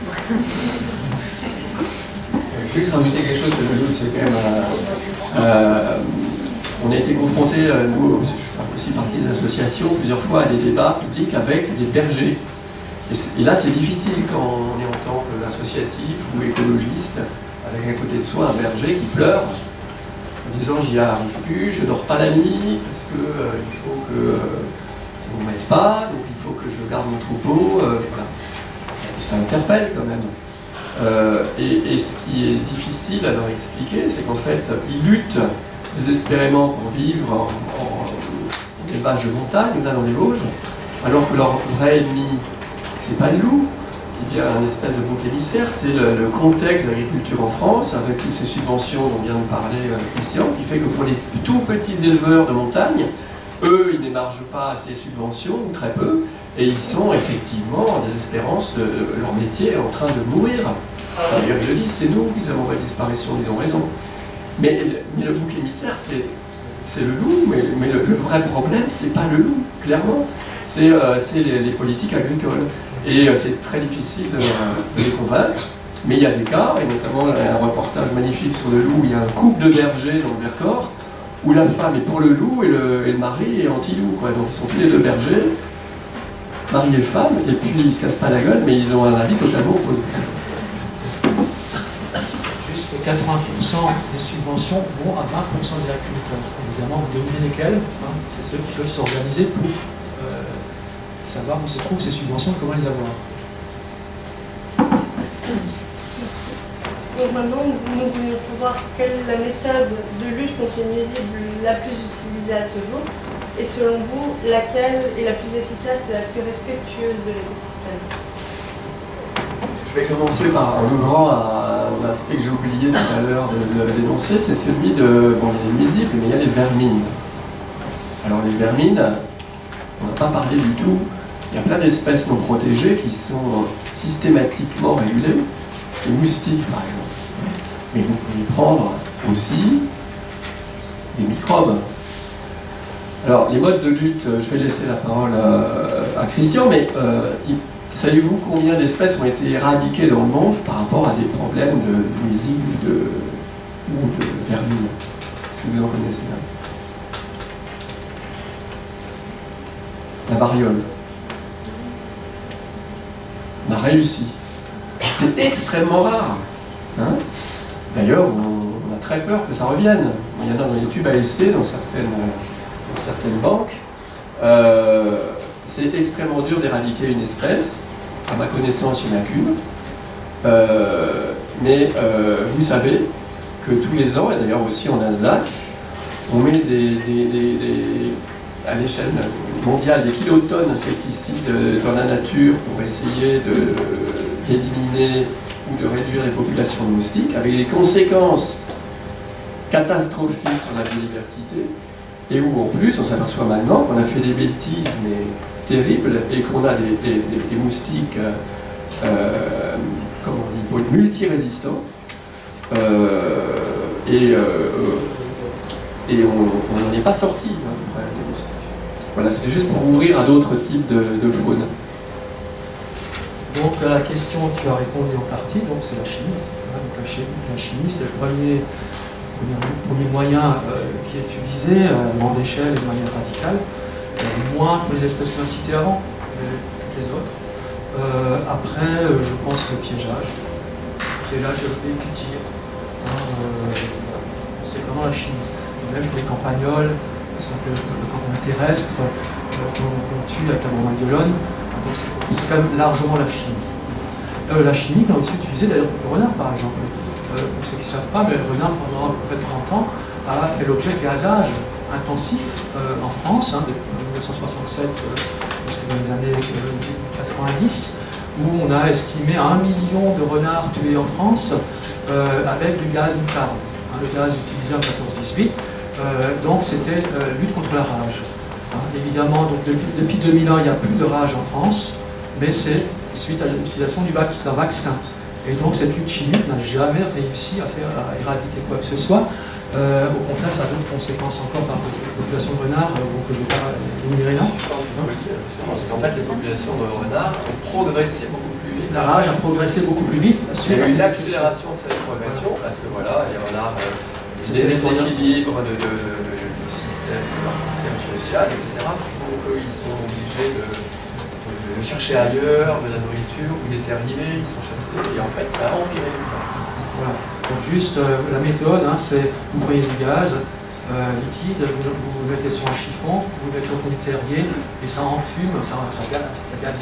Juste rajouter quelque chose, le loup c'est quand même... Euh, euh, on a été confrontés, euh, nous, je fais aussi partie des associations, plusieurs fois à des débats publics avec des bergers. Et, et là, c'est difficile quand on est en tant qu'associatif ou écologiste, avec à côté de soi un berger qui pleure, en disant j'y arrive plus, je dors pas la nuit, parce que euh, il faut que euh, on m'aide pas, donc il faut que je garde mon troupeau. Euh, voilà. ça, ça interpelle quand même. Euh, et, et ce qui est difficile à leur expliquer, c'est qu'en fait, ils luttent désespérément pour vivre en, en, en élevage de montagne, là dans les Vosges, alors que leur vrai ennemi, c'est pas le loup, il y a un espèce de bouc émissaire, c'est le, le contexte de l'agriculture en France, avec toutes ces subventions dont vient de parler euh, Christian, qui fait que pour les tout petits éleveurs de montagne, eux, ils n'émargent pas assez de subventions, ou très peu, et ils sont effectivement en désespérance de leur métier en train de mourir. D'ailleurs, ils le disent, c'est nous qui avons la disparition, ils ont raison. Mais, mais le bouc émissaire, c'est le loup, mais, mais le, le vrai problème, c'est pas le loup, clairement. C'est euh, les, les politiques agricoles. Et euh, c'est très difficile de, de les convaincre. Mais il y a des cas, et notamment un reportage magnifique sur le loup, où il y a un couple de bergers dans le Vercors, où la femme est pour le loup et le, et le mari est anti-loup. Donc ils sont tous les deux bergers, mari et femme, et puis ils se cassent pas la gueule, mais ils ont un avis totalement opposé. quatre-vingts pour cent des subventions vont à vingt pour cent des agriculteurs. Évidemment, vous devinez lesquels, hein, c'est ceux qui peuvent s'organiser pour euh, savoir où se trouvent ces subventions et comment les avoir. Donc maintenant, nous voulions savoir quelle est la méthode de lutte contre les nuisibles la plus utilisée à ce jour, et selon vous, laquelle est la plus efficace et la plus respectueuse de l'écosystème? Je vais commencer par en ouvrant un aspect que j'ai oublié tout à l'heure de, de dénoncer, c'est celui de, bon, il y a les nuisibles, mais il y a les vermines. Alors les vermines, on n'a pas parlé du tout, il y a plein d'espèces non protégées qui sont systématiquement régulées, les moustiques par exemple. Mais vous pouvez prendre aussi des microbes. Alors les modes de lutte, je vais laisser la parole à, à Christian, mais euh, il, savez-vous combien d'espèces ont été éradiquées dans le monde par rapport à des problèmes de nuisibles de, ou de vermines? Est-ce que vous en connaissez là? La variole. On a réussi. C'est extrêmement rare. Hein? D'ailleurs, on, on a très peur que ça revienne. Il y en a dans les tubes à essai, dans certaines, dans certaines banques. Euh, c'est extrêmement dur d'éradiquer une espèce. À ma connaissance, il n'y en a qu'une. Euh, mais euh, vous savez que tous les ans, et d'ailleurs aussi en Alsace, on met des, des, des, des, à l'échelle mondiale des kilotonnes d'insecticides dans la nature pour essayer d'éliminer ou de réduire les populations de moustiques, avec des conséquences catastrophiques sur la biodiversité, et où en plus on s'aperçoit maintenant qu'on a fait des bêtises mais terribles et qu'on a des, des, des, des moustiques euh, comment on dit, multirésistants euh, et, euh, et on n'en est pas sorti hein, des moustiques. Voilà, c'était juste pour ouvrir à d'autres types de, de faune. Donc à la question, tu as répondu en partie, donc c'est la chimie. Hein, donc, la chimie, la chimie c'est le premier, premier, premier moyen euh, qui est utilisé, à grande échelle et de manière radicale. Euh, moins pour les espèces qu'on a citées avant, que les autres. Euh, après, euh, je pense que c'est le piégeage. Le piégeage et du tir. Hein, euh, c'est vraiment la chimie. Même pour les campagnols, ce qu'on appelle le campagnol terrestre, euh, qu'on tue avec la bromodiolone. Donc c'est quand même largement la chimie. Euh, la chimie, on a aussi utilisé d'ailleurs pour le renard par exemple. Euh, pour ceux qui ne savent pas, mais le renard pendant à peu près trente ans a fait l'objet de gazage intensif euh, en France, hein, depuis mille neuf cent soixante-sept euh, jusqu'à dans les années euh, quatre-vingt-dix, où on a estimé à un million de renards tués en France euh, avec du gaz moutarde, hein, le gaz utilisé en quatorze dix-huit. Euh, donc c'était euh, lutte contre la rage. Hein, évidemment, donc, depuis, depuis deux mille un, il n'y a plus de rage en France, mais c'est suite à l'utilisation du vaccin. vaccin. Et donc cette lutte chimique n'a jamais réussi à, faire, à éradiquer quoi que ce soit. Euh, au contraire, ça a d'autres conséquences encore par la population de renards, euh, donc je ne vais pas énumérer là. En fait, les populations de renards ont progressé beaucoup plus vite. La rage a progressé beaucoup plus vite. Il y a eu une accélération de cette progression, voilà. Parce que voilà, les renards, euh, des déséquilibres de, de, de, de, du système, de leur système social, et cetera, font qu'ils sont obligés de, de, de chercher ailleurs de la nourriture ou d'éterniver, ils sont chassés, et en fait, ça a empiré. Voilà. Donc juste, euh, la méthode, hein, c'est vous prenez du gaz euh, liquide, vous, vous le mettez sur un chiffon, vous le mettez au fond du terrier, et ça enfume, ça, ça, ça, ça gazifie.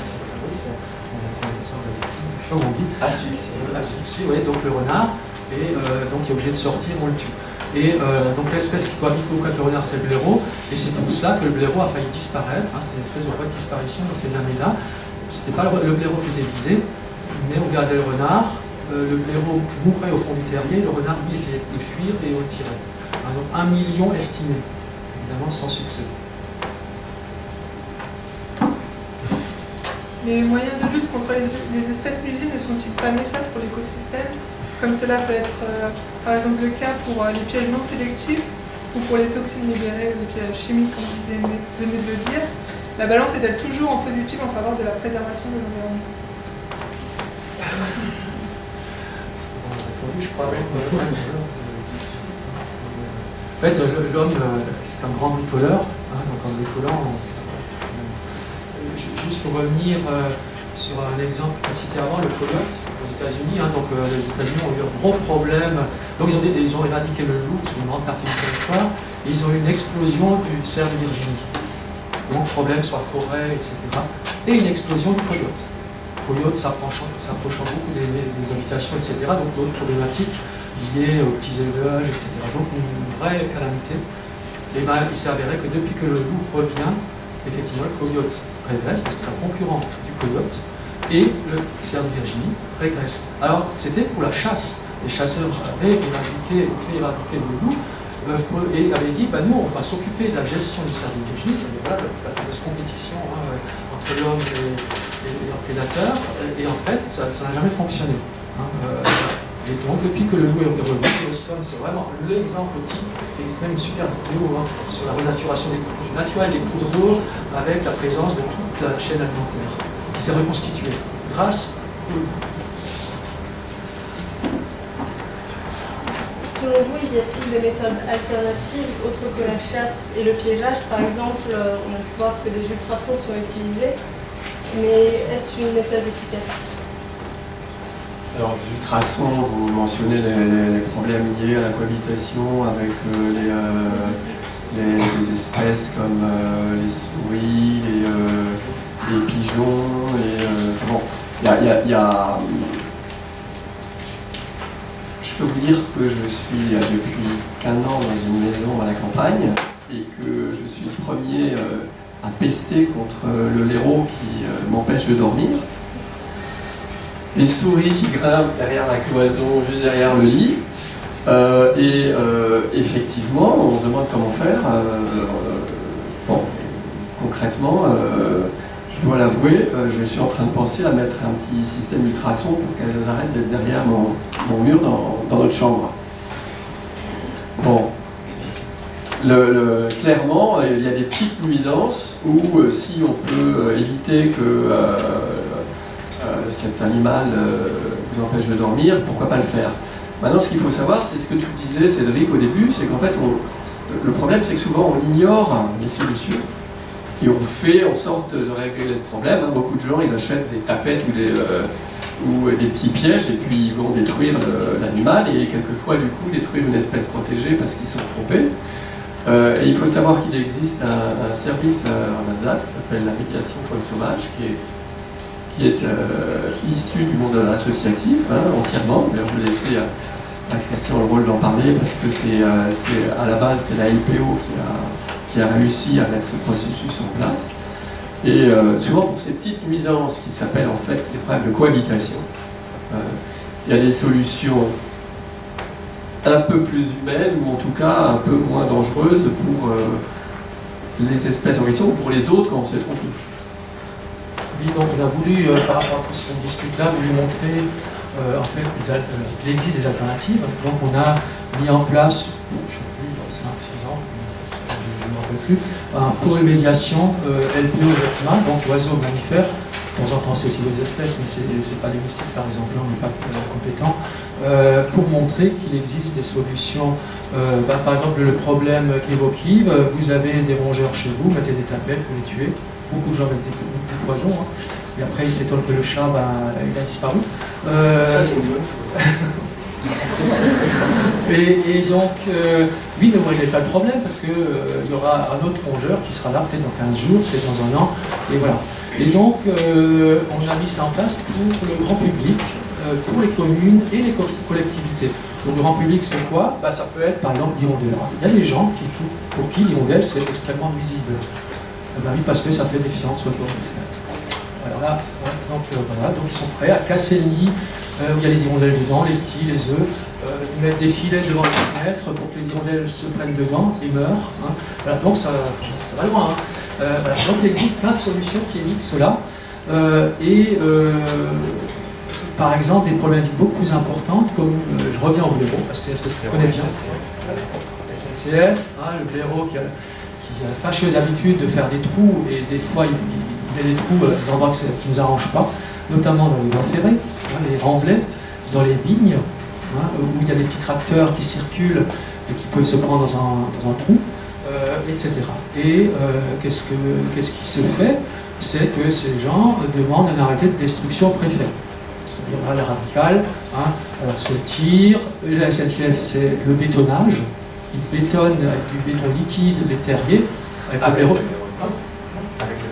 On dit asphyxie. Asphyxie, oui, donc le renard, et euh, donc il est obligé de sortir, on le tue. Et euh, donc l'espèce qui cohabite beaucoup avec le renard, c'est le blaireau, et c'est pour ça que le blaireau a failli disparaître, hein, c'était une espèce de vraie disparition dans ces années-là. C'était pas le, le blaireau qui était visé, mais on gazait le renard. Euh, le blaireau mourait au fond du terrier, le renard lui essayait de fuir et on le tirait. Hein, donc un million estimé, évidemment sans succès. Les moyens de lutte contre les, les espèces nuisibles ne sont-ils pas néfastes pour l'écosystème, comme cela peut être euh, par exemple le cas pour euh, les pièges non sélectifs ou pour les toxines libérées, les pièges chimiques comme vous venez de le dire? La balance est-elle toujours en positif en faveur de la préservation de l'environnement? Je crois. En fait, l'homme, c'est un grand bricoleur. Hein, donc en bricolant, on... juste pour revenir euh, sur un exemple qu'on a cité avant, le coyote aux États-Unis. Hein, donc euh, les États-Unis ont eu un gros problème. Donc ils ont, ils ont éradiqué le loup sur une grande partie du territoire et ils ont eu une explosion du cerf de Virginie. Donc problème sur la forêt, et cetera. Et une explosion du coyote. coyotes s'approchant s'approchant beaucoup des, des habitations, et cetera. Donc d'autres problématiques liées aux petits élevages, et cetera. Donc une vraie calamité. Et ben, il s'est avéré que depuis que le loup revient, effectivement le coyote régresse, parce que c'est un concurrent du coyote, et le cerf de Virginie régresse. Alors c'était pour la chasse. Les chasseurs avaient éradiqué, fait éradiquer le loup, euh, pour, et avaient dit, bah, nous on va s'occuper de la gestion du cerf de Virginie, c'est-à-dire voilà, la fameuse compétition hein, entre l'homme et, et, et un prédateur, et, et en fait ça n'a jamais fonctionné. Hein, euh, et donc depuis que le loup est revenu, Yellowstone c'est vraiment l'exemple type, il existe même une super vidéo hein, sur la renaturation des cours naturelle des cours d'eau avec la présence de toute la chaîne alimentaire qui s'est reconstituée grâce au loup. Selon vous, y a-t-il des méthodes alternatives autres que la chasse et le piégeage? Par exemple, on a pu voir que des ultrasons sont utilisés, mais est-ce une méthode efficace? Alors, les ultrasons, vous mentionnez les, les, les problèmes liés à la cohabitation avec euh, les, euh, les, les espèces comme euh, les souris, les, euh, les pigeons, les, euh, bon, il y a, y a, y a je peux vous dire que je suis depuis qu'un an dans une maison à la campagne et que je suis le premier euh, à pester contre le laireau qui euh, m'empêche de dormir. Les souris qui grimpent derrière la cloison, juste derrière le lit. Euh, et euh, effectivement, on se demande comment faire. Euh, euh, bon, concrètement, euh, je dois l'avouer, euh, je suis en train de penser à mettre un petit système ultrason pour qu'elles arrêtent d'être derrière mon, mon mur dans, dans notre chambre. Bon, le, le, clairement, il y a des petites nuisances où euh, si on peut euh, éviter que euh, euh, cet animal euh, vous empêche de dormir, pourquoi pas le faire? Maintenant, ce qu'il faut savoir, c'est ce que tu disais, Cédric, au début, c'est qu'en fait, on, le problème, c'est que souvent, on ignore les solutions. Et on fait en sorte de régler le problème. Hein. Beaucoup de gens, ils achètent des tapettes ou des, euh, ou des petits pièges et puis ils vont détruire l'animal et quelquefois, du coup, détruire une espèce protégée parce qu'ils sont trompés. Euh, et il faut savoir qu'il existe un, un service euh, en Alsace qui s'appelle la médiation faune sauvage, qui est, qui est euh, issu du monde associatif, hein, entièrement. D'ailleurs, je vais laisser à, à Christian le rôle d'en parler parce que c'est euh, à la base, c'est la L P O qui a qui a réussi à mettre ce processus en place. Et euh, souvent pour ces petites nuisances qui s'appellent en fait des problèmes de cohabitation, euh, il y a des solutions un peu plus humaines ou en tout cas un peu moins dangereuses pour euh, les espèces en question ou pour les autres quand on s'est trompé. Oui, donc on a voulu, euh, par rapport à tout ce qu'on discute là, voulu montrer euh, en fait qu'il existe des alternatives. Donc on a mis en place, je ne sais plus, cinq six ans, je ne m'en rappelle plus, un pôle médiation euh, L P O Zetma, donc oiseaux mammifères. De temps en temps, c'est aussi des espèces, mais ce n'est pas des moustiques par exemple, on n'est pas compétent, euh, pour montrer qu'il existe des solutions. Euh, bah, par exemple, le problème qu'évoquait, vous avez des rongeurs chez vous, mettez des tapettes, vous les tuez. Beaucoup de gens mettent des, des poisons, hein. Et après ils s'étonnent que le chat, bah, il a disparu. Euh, Ça, c'est une bonne chose. et, et donc, euh, oui, ne vous réglez pas le problème parce qu'il euh, y aura un autre rongeur qui sera là peut-être dans quinze jours, peut-être dans un an, et voilà. Et donc, euh, on a mis ça en place pour le grand public, euh, pour les communes et les co collectivités. Donc, le grand public, c'est quoi? Bah, ça peut être, par exemple, l'hirondelle. Il y a des gens qui, pour qui l'hirondelle, c'est extrêmement nuisible. Ben oui, parce que ça fait défiance au bord de fenêtre. Alors là, ouais, donc, euh, voilà, donc ils sont prêts à casser le nid euh, où il y a les hirondelles dedans, les petits, les œufs. Euh, ils mettent des filets devant les fenêtres pour que les hirondelles se prennent devant et meurent. Hein. Voilà, donc ça, ça va loin. Hein. Euh, voilà, donc il existe plein de solutions qui évitent cela. Euh, et euh, par exemple, des problématiques beaucoup plus importantes, comme euh, je reviens au blaireau, parce que c'est ce qu'on connaît bien. S N C F, hein, le blaireau qui a qui a la fâcheuse habitude de faire des trous, et des fois il, il y a des trous à des endroits qui ne nous arrangent pas, notamment dans les voies ferrées, hein, les remblais, dans les vignes, hein, où il y a des petits tracteurs qui circulent et qui peuvent se prendre dans un, dans un trou, euh, et cetera. Et euh, qu'est-ce que, qu'est-ce qui se fait? C'est que ces gens demandent un arrêté de destruction préfet. C'est-à-dire là, les radicales, hein, alors c'est le tir, la S N C F c'est le bétonnage. Ils bétonnent avec du béton liquide les terriers, avec, avec le blaireau.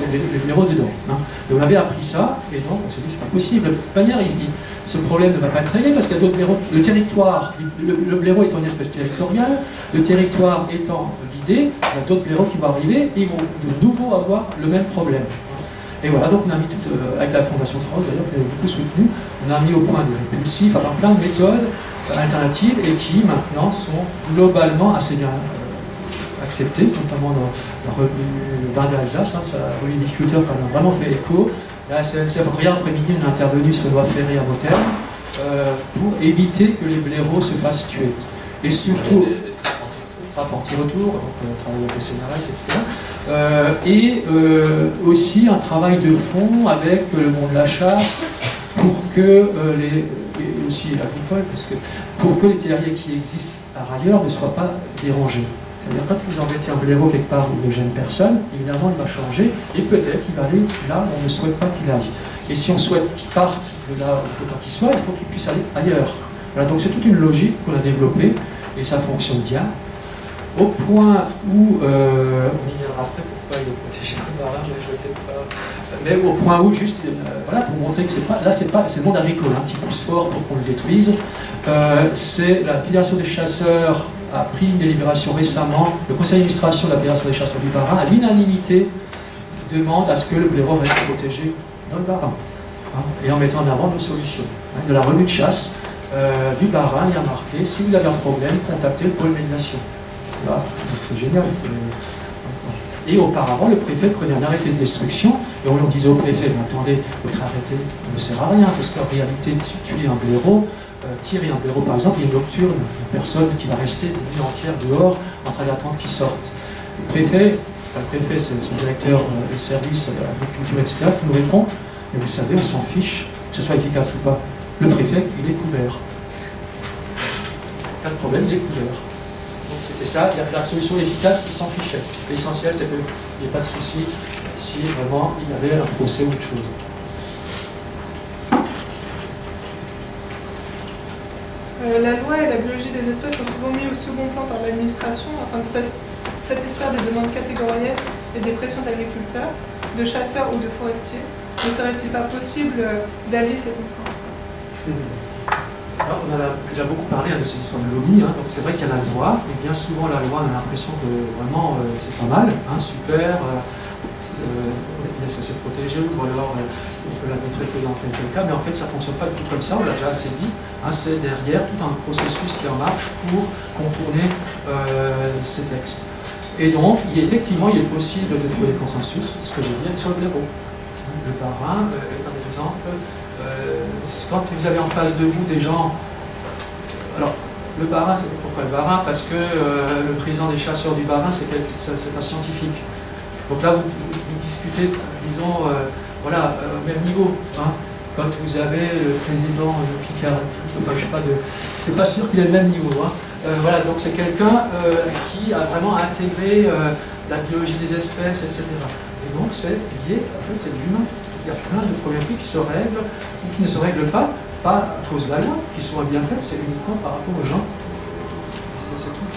les, les blaireaux dedans. Hein. Et on avait appris ça, et donc on s'est dit c'est pas possible. De toute manière, il, il, ce problème ne va pas être réglé parce qu'il y a d'autres blaireaux. Le territoire, le, le blaireau étant une espèce territoriale, le territoire étant vidé, il y a d'autres blaireaux qui vont arriver et ils vont de nouveau avoir le même problème. Et voilà, donc on a mis tout, euh, avec la Fondation France d'ailleurs, qui a beaucoup soutenu, on a mis au point des répulsifs, enfin plein de méthodes euh, alternatives et qui maintenant sont globalement assez bien euh, acceptées, notamment dans la revue Bain d'Alsace, hein, la revue Viticulteur qui a vraiment fait écho. La S N C F, rien après-midi, on est intervenu sur la loi Ferré à Vauterne euh, pour éviter que les blaireaux se fassent tuer. Et surtout, anti-retour, donc on travaille avec le C N R S, et cetera. Euh, et euh, aussi un travail de fond avec le monde de la chasse pour que euh, les, et aussi agricole, parce que pour que les terriers qui existent par ailleurs ne soient pas dérangés. C'est-à-dire quand vous embêtez un blaireau quelque part où il ne gêne personne, évidemment il va changer et peut-être il va aller là où on ne souhaite pas qu'il aille. Et si on souhaite qu'il parte de là où on ne veut pas qu'il soit, il faut qu'il puisse aller ailleurs. Voilà, donc c'est toute une logique qu'on a développée et ça fonctionne bien. Au point où, euh, on y viendra après pourquoi il est protégé le marin, mais je vais peut-être pas. Mais au point où, juste, euh, voilà, pour montrer que c'est pas, là, c'est pas, c'est le monde agricole hein, qui pousse fort pour qu'on le détruise. Euh, c'est la Fédération des chasseurs a pris une délibération récemment. Le conseil d'administration de la Fédération des chasseurs du Bas-Rhin, à l'unanimité, demande à ce que le blaireau reste protégé dans le Bas-Rhin, hein, et en mettant en avant nos solutions. Hein, de la revue de chasse euh, du Bas-Rhin, il y a marqué si vous avez un problème, contactez le pôle médiation. Voilà, donc c'est génial. Et auparavant, le préfet prenait un arrêté de destruction, et on disait au préfet, mais attendez, votre arrêté ne sert à rien, parce qu'en réalité, tuer un blaireau, euh, tirer un blaireau par exemple, il est nocturne, il n'y a personne qui va rester une nuit entière dehors en train d'attendre qu'il sorte. Le préfet, c'est pas le préfet, c'est son directeur euh, des services de l'agriculture, et cetera, qui nous répond, et vous savez, on s'en fiche, que ce soit efficace ou pas. Le préfet, il est couvert. Pas de problème, il est couvert. Donc c'était ça, la solution efficace, il s'en fichait. L'essentiel, c'est qu'il n'y ait pas de souci si vraiment il y avait un procès ou autre chose. Euh, la loi et la biologie des espèces sont souvent mis au second plan par l'administration afin de satisfaire des demandes catégorielles et des pressions d'agriculteurs, de chasseurs ou de forestiers. Ne serait-il pas possible d'allier ces contraintes? Alors, on a déjà beaucoup parlé hein, de ces histoires de lobby, hein, donc c'est vrai qu'il y a la loi, et bien souvent la loi, on a l'impression que vraiment euh, c'est pas mal, hein, super, euh, euh, une espèce protégée, ou alors euh, on peut la détruire que dans tel cas, mais en fait ça ne fonctionne pas du tout comme ça, on l'a déjà assez dit, hein, c'est derrière tout un processus qui est en marche pour contourner euh, ces textes. Et donc, il est, effectivement, il est possible de trouver des consensus, ce que j'ai dit sur le blaireau. Le Bas-Rhin euh, est un exemple. Euh, quand vous avez en face de vous des gens... Alors, le Bas-Rhin, c'est pourquoi le Bas-Rhin? Parce que euh, le président des chasseurs du Bas-Rhin, c'est un scientifique. Donc là, vous, vous, vous discutez, disons, euh, voilà, euh, au même niveau. Hein. Quand vous avez le président de Picard, enfin, je sais pas, de, c'est pas sûr qu'il ait le même niveau. Hein. Euh, voilà, donc c'est quelqu'un euh, qui a vraiment intégré euh, la biologie des espèces, et cetera. Et donc c'est lié, en fait, c'est l'humain. Il y a plein de problématiques qui se règlent ou qui ne se règlent pas, pas à cause de la loi, qui soit bien faite, c'est uniquement par rapport aux gens. C'est tout.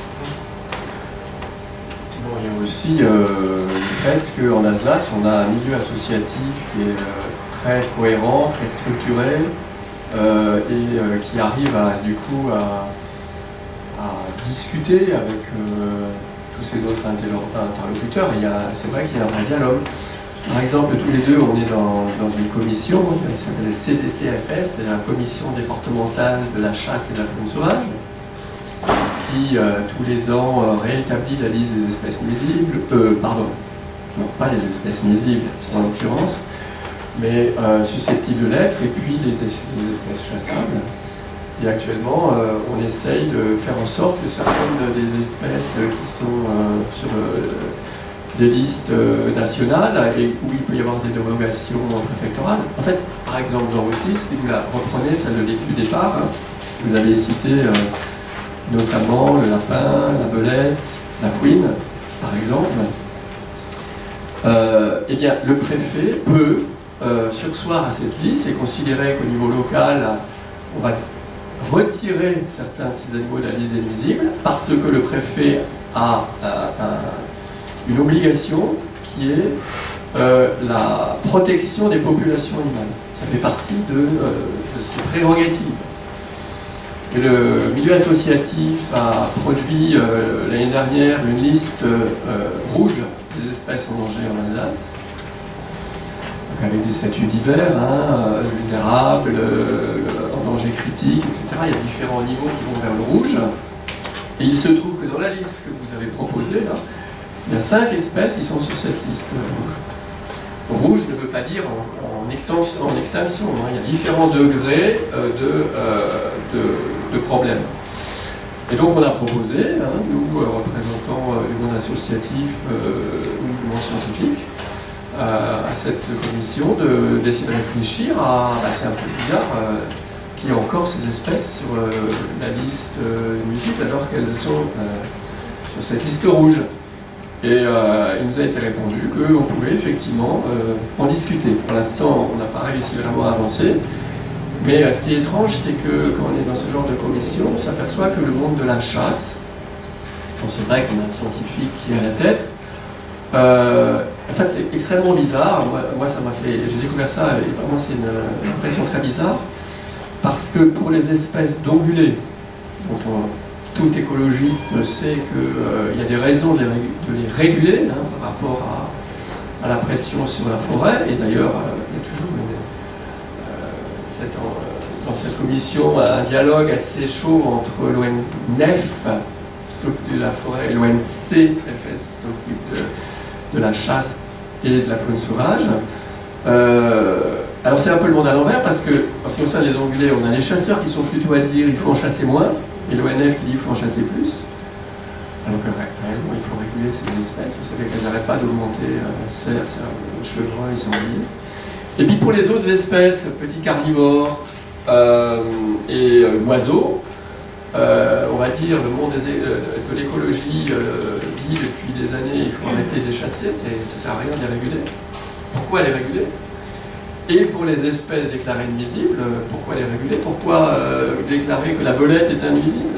Bon, il y a aussi euh, le fait qu'en Alsace, on a un milieu associatif qui est euh, très cohérent, très structuré, euh, et euh, qui arrive à, du coup à, à discuter avec euh, tous ces autres interlocuteurs. Et c'est vrai qu'il y a un vrai dialogue. Par exemple, tous les deux, on est dans, dans une commission qui s'appelle le C D C F S, c'est la Commission départementale de la chasse et de la faune sauvage, qui euh, tous les ans euh, réétablit la liste des espèces nuisibles, euh, pardon, non pas les espèces nuisibles en l'occurrence, mais euh, susceptibles de l'être, et puis les, les espèces chassables. Et actuellement, euh, on essaye de faire en sorte que certaines des espèces qui sont euh, sur euh, des listes euh, nationales et où il peut y avoir des dérogations préfectorales. En fait, par exemple, dans votre liste, si vous la reprenez, celle de du départ, hein, vous avez cité euh, notamment le lapin, la belette, la fouine, par exemple. Euh, eh bien, le préfet peut euh, surseoir à cette liste et considérer qu'au niveau local, on va retirer certains de ces animaux de la liste des nuisibles parce que le préfet a un, un, une obligation qui est euh, la protection des populations animales. Ça fait partie de, euh, de ses prérogatives. Et le milieu associatif a produit euh, l'année dernière une liste euh, rouge des espèces en danger en Alsace, donc avec des statuts divers, hein, vulnérables, euh, en danger critique, et cetera. Il y a différents niveaux qui vont vers le rouge. Et il se trouve que dans la liste que vous avez proposée, là, il y a cinq espèces qui sont sur cette liste rouge. Rouge ne veut pas dire en, en, extinction, en extinction hein. Il y a différents degrés euh, de, euh, de, de problèmes. Et donc on a proposé, hein, nous euh, représentants euh, du monde associatif euh, ou du monde scientifique, euh, à cette commission d'essayer de, de réfléchir à, bah, c'est un peu bizarre, euh, qu'il y a encore ces espèces sur euh, la liste euh, nuisible alors qu'elles sont euh, sur cette liste rouge. Et euh, il nous a été répondu qu'on pouvait effectivement euh, en discuter. Pour l'instant, on n'a pas réussi vraiment à avancer. Mais euh, ce qui est étrange, c'est que quand on est dans ce genre de commission, on s'aperçoit que le monde de la chasse, bon, c'est vrai qu'on a un scientifique qui est à la tête, euh, en fait c'est extrêmement bizarre. Moi, moi ça m'a fait, j'ai découvert ça et vraiment c'est une, une impression très bizarre. Parce que pour les espèces d'ongulés, dont on, tout écologiste sait qu'il euh, y a des raisons de les, de les réguler hein, par rapport à, à la pression sur la forêt, et d'ailleurs euh, il y a toujours une, euh, cette, euh, dans cette commission un dialogue assez chaud entre l'O N F qui s'occupe de la forêt et l'O N C qui s'occupe de, de la chasse et de la faune sauvage. Euh, alors c'est un peu le monde à l'envers parce que en ce qui concerne les ongulés, on a les chasseurs qui sont plutôt à dire il faut en chasser moins, et l'O N F qui dit qu'il faut en chasser plus. Alors que réellement il faut réguler ces espèces, vous savez qu'elles n'arrêtent pas d'augmenter, euh, cerfs, chevreuils, sangliers. Et puis pour les autres espèces, petits carnivores euh, et euh, oiseaux, euh, on va dire le monde des, euh, de l'écologie euh, dit depuis des années il faut arrêter de les chasser, ça ne sert à rien de les réguler. Pourquoi les réguler? Et pour les espèces déclarées nuisibles, pourquoi les réguler? Pourquoi euh, déclarer que la belette est un nuisible?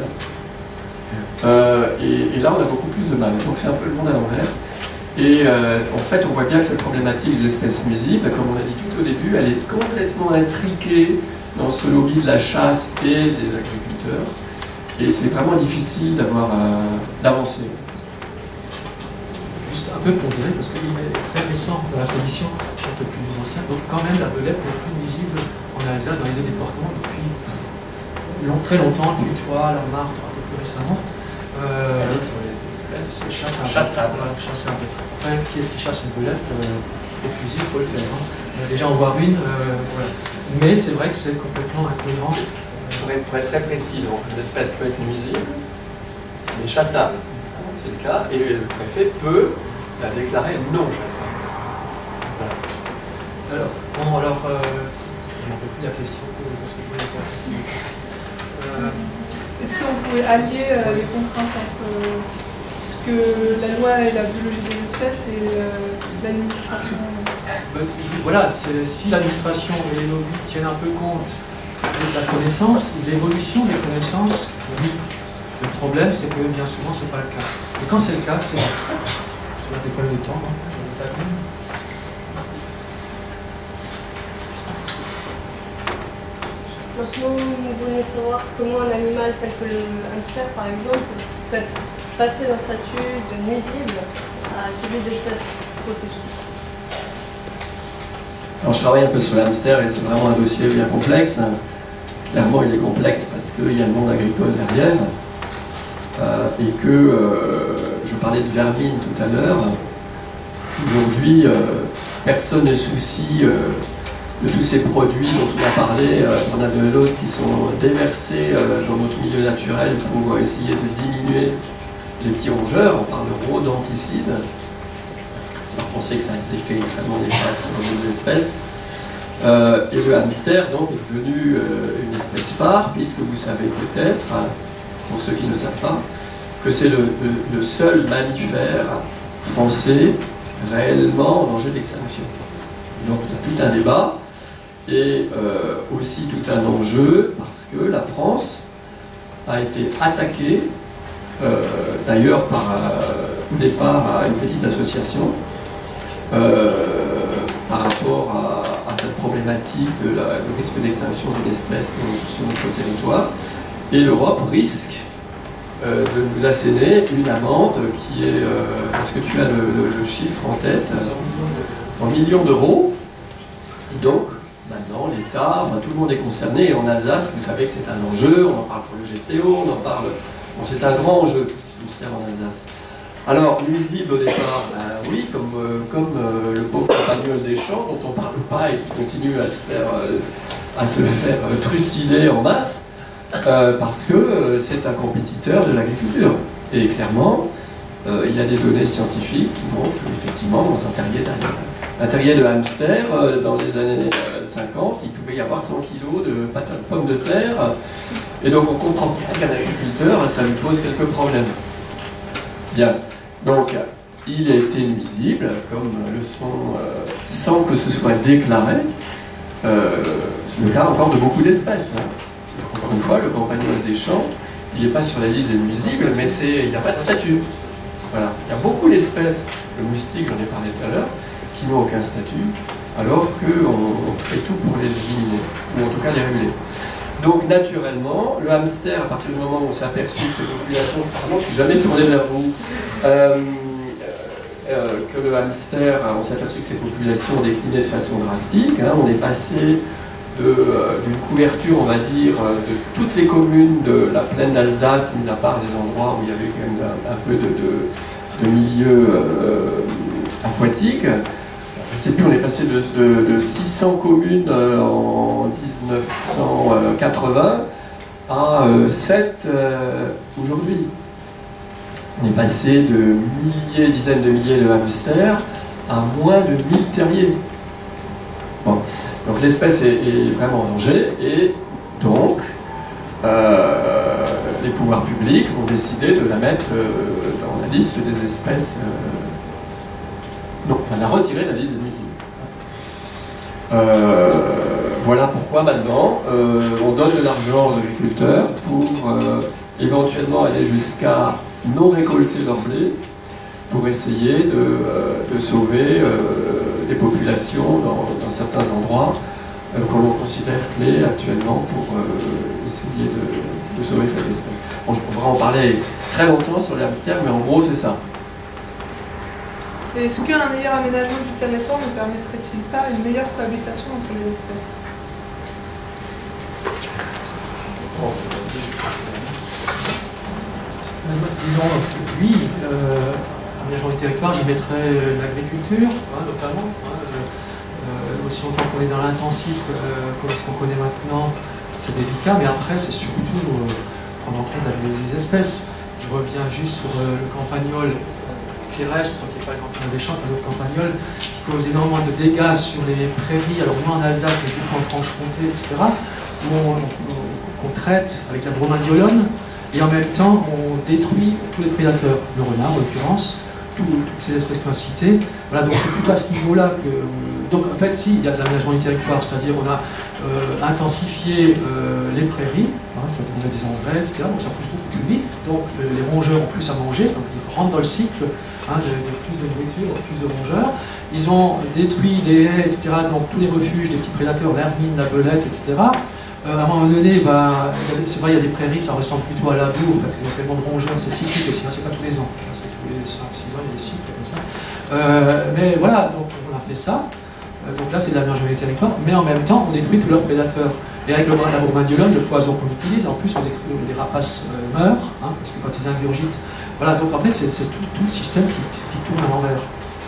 euh, et, et là, on a beaucoup plus de mal. Donc c'est un peu le monde à l'envers. Et euh, en fait, on voit bien que cette problématique des espèces nuisibles, comme on l'a dit tout au début, elle est complètement intriquée dans ce lobby de la chasse et des agriculteurs. Et c'est vraiment difficile d'avoir euh, d'avancer. Juste un peu pour dire, parce qu'il est très récent dans la commission, un peu plus ancien, donc quand même la belette n'est plus nuisible en Alsace dans les deux départements depuis long, très longtemps, depuis toi, la Martre, un peu plus récemment. Euh, Elle est sur les espèces chassables. Chassables. Voilà, chassable. Ouais, qui est-ce qui chasse une belette? euh, Au fusil, il faut le faire. Hein. On a déjà en voir une, euh, voilà. Mais c'est vrai que c'est complètement incohérent. Pour être, pour être très précis, donc l'espèce peut être nuisible, mais chassable. C'est le cas, et le préfet peut la déclarer non chassable. Voilà. Alors, bon, alors, euh, je n'en peux plus la question parce que je voulais pas. Euh, Est-ce qu'on pourrait allier euh, les contraintes entre euh, ce que la loi et la biologie des espèces et euh, l'administration? Ben, voilà, si l'administration et les lobbies tiennent un peu compte de la connaissance, de l'évolution des connaissances, oui. Le problème, c'est que bien souvent, ce n'est pas le cas. Et quand c'est le cas, c'est il y a des problèmes de temps. Hein, Franchement, nous voulons savoir comment un animal tel que le hamster, par exemple, peut être passé d'un statut de nuisible à celui d'espèce protégée. Alors je travaille un peu sur le hamster et c'est vraiment un dossier bien complexe. Clairement, il est complexe parce qu'il y a le monde agricole derrière. Euh, et que euh, je parlais de vermine tout à l'heure. Aujourd'hui, euh, personne ne soucie euh, de tous ces produits dont on a parlé. Euh, on a de l'autre qui sont déversés euh, dans notre milieu naturel pour essayer de diminuer les petits rongeurs. On parle de rodenticides. Alors on sait que ça a des effets extrêmement néfastes sur d'autres espèces. Euh, et le hamster donc est devenu euh, une espèce phare, puisque vous savez peut-être, pour ceux qui ne savent pas, que c'est le, le, le seul mammifère français réellement en danger d'extinction. Donc il y a tout un débat et euh, aussi tout un enjeu parce que la France a été attaquée euh, d'ailleurs par euh, au départ à une petite association euh, par rapport à, à cette problématique de la, du risque d'extinction d'une espèce sur notre territoire. Et l'Europe risque euh, de nous asséner une amende qui est, euh, est-ce que tu as le, le, le chiffre en tête, en millions d'euros. Et donc, maintenant, l'État, enfin tout le monde est concerné, et en Alsace, vous savez que c'est un enjeu, on en parle pour le G C O, on en parle, bon, c'est un grand enjeu, le mystère en Alsace. Alors, nuisible au départ, ben oui, comme, euh, comme euh, le pauvre compagnol des champs, dont on ne parle pas et qui continue à se faire, euh, à se faire euh, trucider en masse, euh, parce que euh, c'est un compétiteur de l'agriculture. Et clairement, euh, il y a des données scientifiques qui montrent qu'effectivement, dans un terrier d'un un terrier de hamster, euh, dans les années euh, cinquante, il pouvait y avoir cent kilos de patates de pommes de terre. Et donc on comprend qu'un agriculteur, ça lui pose quelques problèmes. Bien. Donc, il a été nuisible, comme le sont, euh, sans que ce soit déclaré. Euh, c'est le cas encore de beaucoup d'espèces. Hein. Encore une fois, le campagnol des champs, il n'est pas sur la liste des nuisibles, mais il n'y a pas de statut. Voilà. Il y a beaucoup d'espèces, le moustique, j'en ai parlé tout à l'heure, qui n'ont aucun statut, alors qu'on fait tout pour les éliminer, ou en tout cas les réguler. Donc naturellement, le hamster, à partir du moment où on s'est aperçu que ces populations, pardon, je ne suis jamais tourné vers vous, euh, euh, que le hamster, on s'est aperçu que ces populations déclinaient de façon drastique. Hein, on est passé d'une euh, couverture, on va dire, de toutes les communes de la plaine d'Alsace, mis à part les endroits où il y avait quand même un, un peu de, de, de milieu euh, aquatique. Je ne sais plus, on est passé de, de, de six cents communes euh, en mille neuf cent quatre-vingts à euh, sept euh, aujourd'hui. On est passé de milliers, dizaines de milliers de hamsters à moins de mille terriers. Bon. Donc l'espèce est, est vraiment en danger et donc euh, les pouvoirs publics ont décidé de la mettre euh, dans la liste des espèces... Euh, non, enfin la retirer de la liste des nuisibles. Euh, voilà pourquoi maintenant euh, on donne de l'argent aux agriculteurs pour euh, éventuellement aller jusqu'à non récolter leur blé pour essayer de, euh, de sauver euh, les populations dans, dans certains endroits euh, qu'on considère clés actuellement pour euh, essayer de, de sauver cette espèce. Bon, je pourrais en parler très longtemps sur les hamsters, mais en gros c'est ça. Est-ce qu'un meilleur aménagement du territoire ne permettrait-il pas une meilleure cohabitation entre les espèces? Bon, disons, oui, euh, aménagement du territoire, j'y mettrais l'agriculture, hein, notamment. Hein, euh, aussi longtemps qu'on est dans l'intensif, euh, comme ce qu'on connaît maintenant, c'est délicat, mais après, c'est surtout euh, prendre en compte la biologie des espèces. Je reviens juste sur euh, le campagnol terrestre, qui n'est pas le campagnol des champs, mais l'autre campagnol, qui cause énormément de dégâts sur les prairies, alors moins en Alsace, mais plutôt en Franche-Comté, et cetera, où on, on, qu'on traite avec la bromédiolone, et en même temps, on détruit tous les prédateurs, le renard en l'occurrence, tout, toutes ces espèces qu'on a citées. Voilà, donc c'est plutôt à ce niveau-là que... Donc en fait, si, il y a de l'aménagement du territoire, c'est-à-dire on a euh, intensifié euh, les prairies, hein, c'est-à-dire on a des engrais, et cetera, donc ça pousse beaucoup plus vite, donc le, les rongeurs ont plus à manger, donc ils rentrent dans le cycle hein, de, de plus de nourriture, plus de rongeurs. Ils ont détruit les haies, et cetera, donc tous les refuges des petits prédateurs, l'hermine, la belette, et cetera. Euh, à un moment donné, bah, c'est vrai, il y a des prairies, ça ressemble plutôt à la bourre, parce qu'il y a tellement de rongeurs, c'est cyclique aussi, hein, c'est pas tous les ans, c'est tous les cinq six ans, il y a des cycles comme ça. Euh, mais voilà, donc on a fait ça. Donc là, c'est de l'aménagement du territoire, mais en même temps, on détruit tous leurs prédateurs. Et avec le bras de la bromédiolone, le poison qu'on utilise, en plus, on détruit, les rapaces euh, meurent, hein, parce que quand ils ingurgitent. Voilà, donc en fait, c'est tout, tout le système qui, qui tourne à l'envers.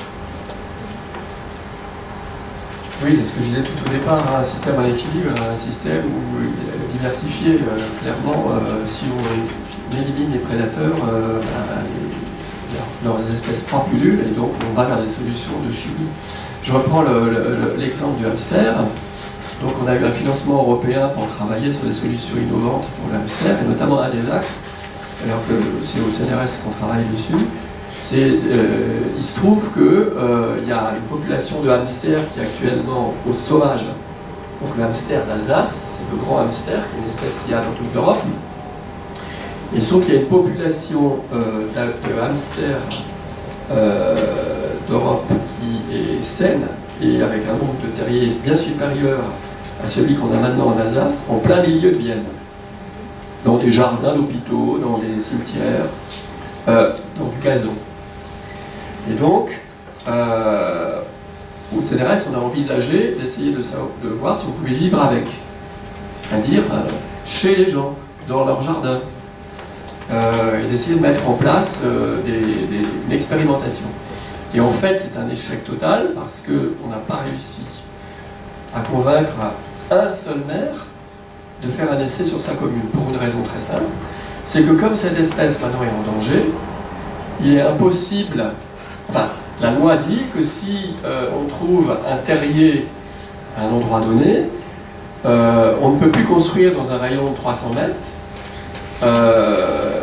Oui, c'est ce que je disais tout au départ, hein, un système à l'équilibre, un système où, euh, diversifié. Euh, clairement, euh, si on élimine les prédateurs, euh, bah, les, leurs espèces proies pullulent, et donc on va vers des solutions de chimie. Je reprends l'exemple du hamster. Donc on a eu un financement européen pour travailler sur des solutions innovantes pour le hamster, et notamment un des axes, alors que c'est au C N R S qu'on travaille dessus, c'est euh, il se trouve qu'il euh, y a une population de hamsters qui est actuellement au sauvage. Donc le hamster d'Alsace, c'est le grand hamster, qui est une espèce qu'il y a dans toute l'Europe. Et sauf qu'il y a une population euh, de hamsters euh, d'Europe qui est saine, et avec un nombre de terriers bien supérieur à celui qu'on a maintenant en Alsace, en plein milieu de Vienne. Dans des jardins d'hôpitaux, dans des cimetières, euh, dans du gazon. Et donc, euh, au C N R S, on a envisagé d'essayer de, de voir si on pouvait vivre avec. C'est-à-dire euh, chez les gens, dans leur jardin. Euh, et d'essayer de mettre en place euh, des, des, une expérimentation. Et en fait, c'est un échec total parce qu'on n'a pas réussi à convaincre un seul maire de faire un essai sur sa commune, pour une raison très simple. C'est que comme cette espèce maintenant est en danger, il est impossible... Enfin, la loi dit que si euh, on trouve un terrier à un endroit donné, euh, on ne peut plus construire dans un rayon de trois cents mètres euh,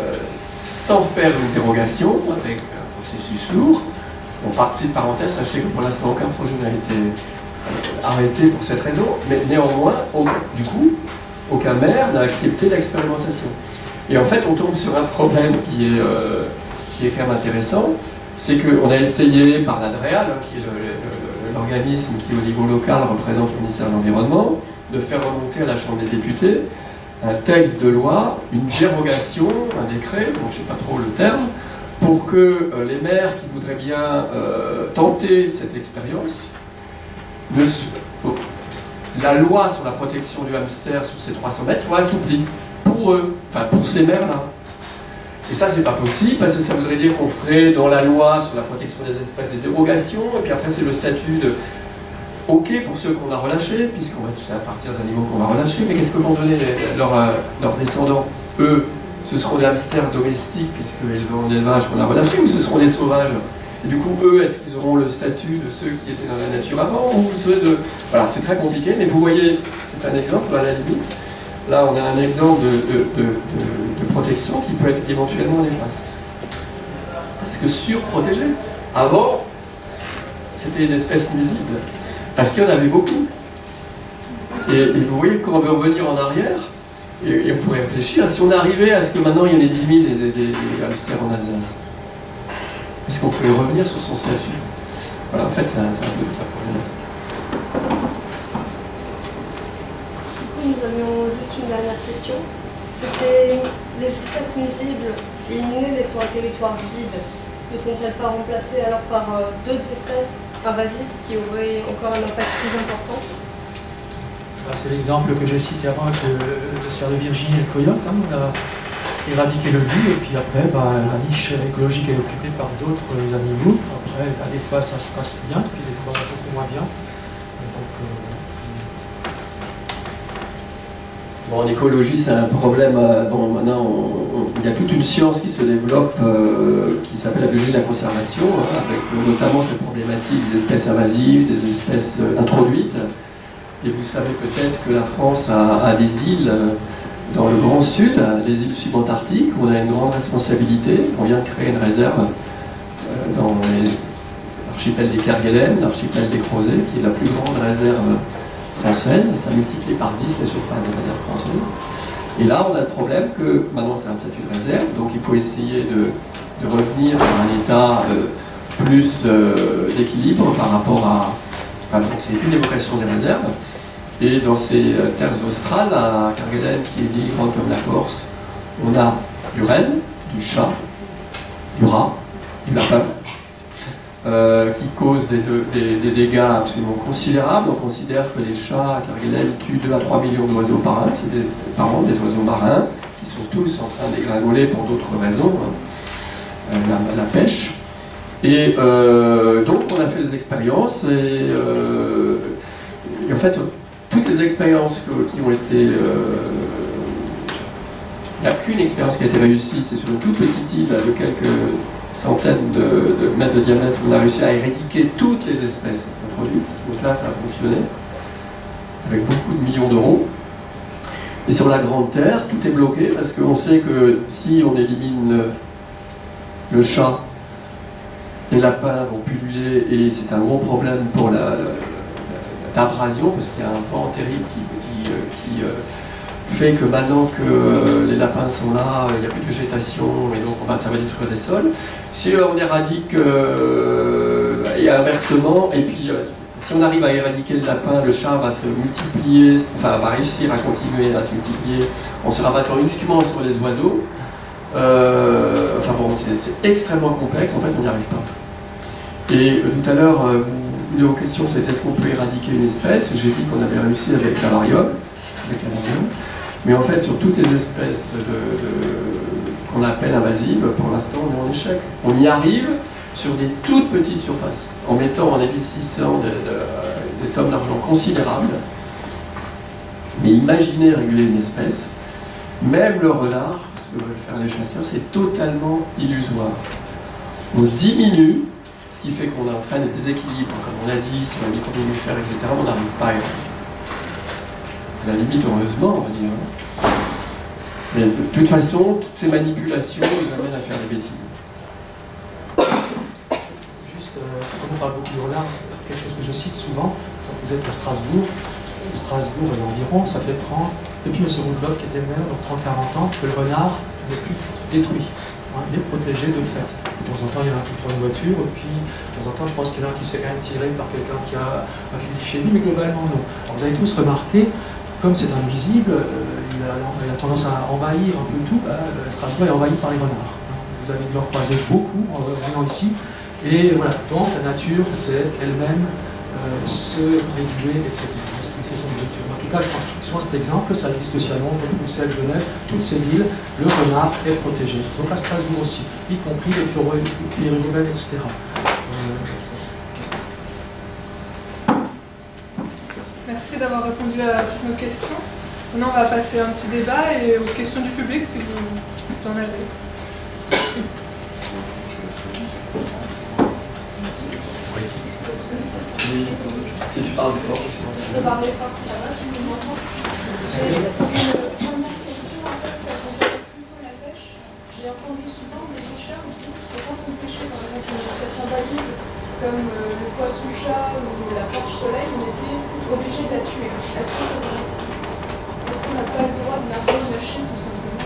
sans faire une dérogation, avec un processus lourd. Bon, par petite parenthèse, sachez que pour l'instant, aucun projet n'a été euh, arrêté pour cette raison, mais néanmoins, on, du coup, aucun maire n'a accepté l'expérimentation. Et en fait, on tombe sur un problème qui est, euh, qui est quand même intéressant, c'est qu'on a essayé par l'ADREAL, hein, qui est l'organisme qui au niveau local représente le ministère de l'Environnement, de faire remonter à la Chambre des députés un texte de loi, une dérogation, un décret, bon, je ne sais pas trop le terme, pour que euh, les maires qui voudraient bien euh, tenter cette expérience, ne se... oh, la loi sur la protection du hamster sur ces trois cents mètres soit assouplie pour eux, enfin pour ces maires-là. Et ça, c'est pas possible, parce que ça voudrait dire qu'on ferait dans la loi sur la protection des espèces des dérogations, et puis après c'est le statut de OK pour ceux qu'on a relâchés, puisqu'on va tout ça à partir d'un niveau qu'on va relâcher, mais qu'est-ce que vont donner leurs, leurs descendants? Eux, ce seront des hamsters domestiques, puisqu'ils vont en élevage qu'on a relâchés, ou ce seront des sauvages? Et du coup, eux, est-ce qu'ils auront le statut de ceux qui étaient dans la nature avant, ou ceux de... Voilà, c'est très compliqué, mais vous voyez, c'est un exemple, à la limite. Là, on a un exemple de, de, de, de, de protection qui peut être éventuellement néfaste. Parce que surprotégé. Avant, c'était une espèce nuisible. Parce qu'il y en avait beaucoup. Et, et vous voyez, quand on veut revenir en arrière, et, et on pourrait réfléchir, si on arrivait à ce que maintenant il y en ait dix mille des, des, des hamsters en Alsace, est-ce qu'on pouvait revenir sur son statut? Voilà, en fait, c'est un, un peu tout un problème. Nous avions juste une dernière question. C'était les espèces nuisibles éliminées laissant un territoire vide. Ne sont-elles pas remplacées alors par euh, d'autres espèces invasives qui auraient encore un impact plus important? C'est l'exemple que j'ai cité avant avec le, le cerf de Virginie et le coyote. Hein. On a éradiqué le loup et puis après bah, la niche écologique est occupée par d'autres animaux. Après, bah, des fois ça se passe bien, puis des fois beaucoup moins bien. Donc, euh, Bon, en écologie, c'est un problème. Euh, bon, maintenant, on, on, il y a toute une science qui se développe euh, qui s'appelle la biologie de la conservation, hein, avec euh, notamment cette problématique des espèces invasives, des espèces euh, introduites. Et vous savez peut-être que la France a, a des îles euh, dans le Grand Sud, des îles subantarctiques, où on a une grande responsabilité. On vient de créer une réserve euh, dans l'archipel des Kerguelen, l'archipel des Crozets, qui est la plus grande réserve française, ça multiplie par dix la surface des réserves françaises. Et là, on a le problème que maintenant c'est un statut de réserve, donc il faut essayer de, de revenir à un état euh, plus euh, d'équilibre par rapport à. Enfin, donc c'est une évocation des réserves. Et dans ces euh, terres australes, à Kerguelen, qui est une île grande comme la Corse, on a du renne, du chat, du rat, du lapin. Euh, qui causent des, des, des dégâts absolument considérables. On considère que les chats à Kerguelen tuent deux à trois millions d'oiseaux par an. C'est des, par an, des oiseaux marins, qui sont tous en train de dégringoler pour d'autres raisons, hein. la, la pêche. Et euh, donc on a fait des expériences, et, euh, et en fait, toutes les expériences que, qui ont été... Euh, il n'y a qu'une expérience qui a été réussie, c'est sur une toute petite île de quelques centaines de, de mètres de diamètre, on a réussi à éradiquer toutes les espèces introduites. Donc là, ça a fonctionné, avec beaucoup de millions d'euros. Et sur la Grande Terre, tout est bloqué, parce qu'on sait que si on élimine le, le chat, les lapins vont pulluler, et c'est un gros problème pour la, l'abrasion, parce qu'il y a un vent terrible qui... qui, qui fait que maintenant que euh, les lapins sont là, il n'y a plus de végétation et donc on va, ça va détruire les sols. Si euh, on éradique, euh, et inversement, et puis euh, si on arrive à éradiquer le lapin, le chat va se multiplier, enfin va réussir à continuer à se multiplier en se rabattant uniquement sur les oiseaux. Euh, enfin bon, c'est extrêmement complexe, en fait on n'y arrive pas. Et euh, tout à l'heure, euh, une aux questions c'était est-ce qu'on peut éradiquer une espèce? J'ai dit qu'on avait réussi avec la variole, avec la variole. Mais en fait sur toutes les espèces de, de, qu'on appelle invasives, pour l'instant on est en échec. On y arrive sur des toutes petites surfaces, en mettant, en investissant de, de, des sommes d'argent considérables. Mais imaginez réguler une espèce, même le renard, ce que veulent faire les chasseurs, c'est totalement illusoire. On diminue, ce qui fait qu'on a enfin des déséquilibres, comme on l'a dit, sur les micro-mammifères, et cetera, on n'arrive pas à éradiquer. À la limite, heureusement, on va dire. Mais de toute façon, toutes ces manipulations nous amènent à faire des bêtises. Juste, euh, comme on parle beaucoup du renard, quelque chose que je cite souvent, quand vous êtes à Strasbourg, Strasbourg et l'environ, ça fait trente, depuis M. Roudloff qui était maire, donc trente à quarante ans, que le renard n'est plus détruit. Hein, il est protégé de fait. De temps en temps, il y en a un qui prend une voiture, et puis de temps en temps, je pense qu'il y en a un qui se fait quand même tirer par quelqu'un qui a un fusil chez lui, mais globalement, non. Alors, vous avez tous remarqué, comme c'est invisible, euh, il, a, il a tendance à envahir un peu tout. Bah, Strasbourg est envahi par les renards. Vous allez devoir croiser beaucoup en venant ici. Et voilà, donc la nature sait elle-même euh, se réguler, et cetera. C'est une question de nature. En tout cas, je prends souvent cet exemple, ça existe aussi à Londres, Bruxelles, Genève, toutes ces villes, le renard est protégé. Donc à Strasbourg aussi, y compris les forêts, les riveraines, et cetera. Euh, Merci d'avoir répondu à toutes nos questions. Maintenant, on va passer à un petit débat et aux questions du public si vous, vous en avez. Oui, si tu parles fort. Ça parle fort, ça va, tout le monde m'entend. J'ai une première question, en fait, ça concerne plutôt la pêche. J'ai entendu souvent des pêcheurs dire que quand on pêchait par exemple une espèce invasive, comme euh, le poisson-chat ou la porche-soleil, on était obligé de la tuer. Est-ce que c'est vrai? Est-ce qu'on n'a pas le droit de la relâcher tout simplement?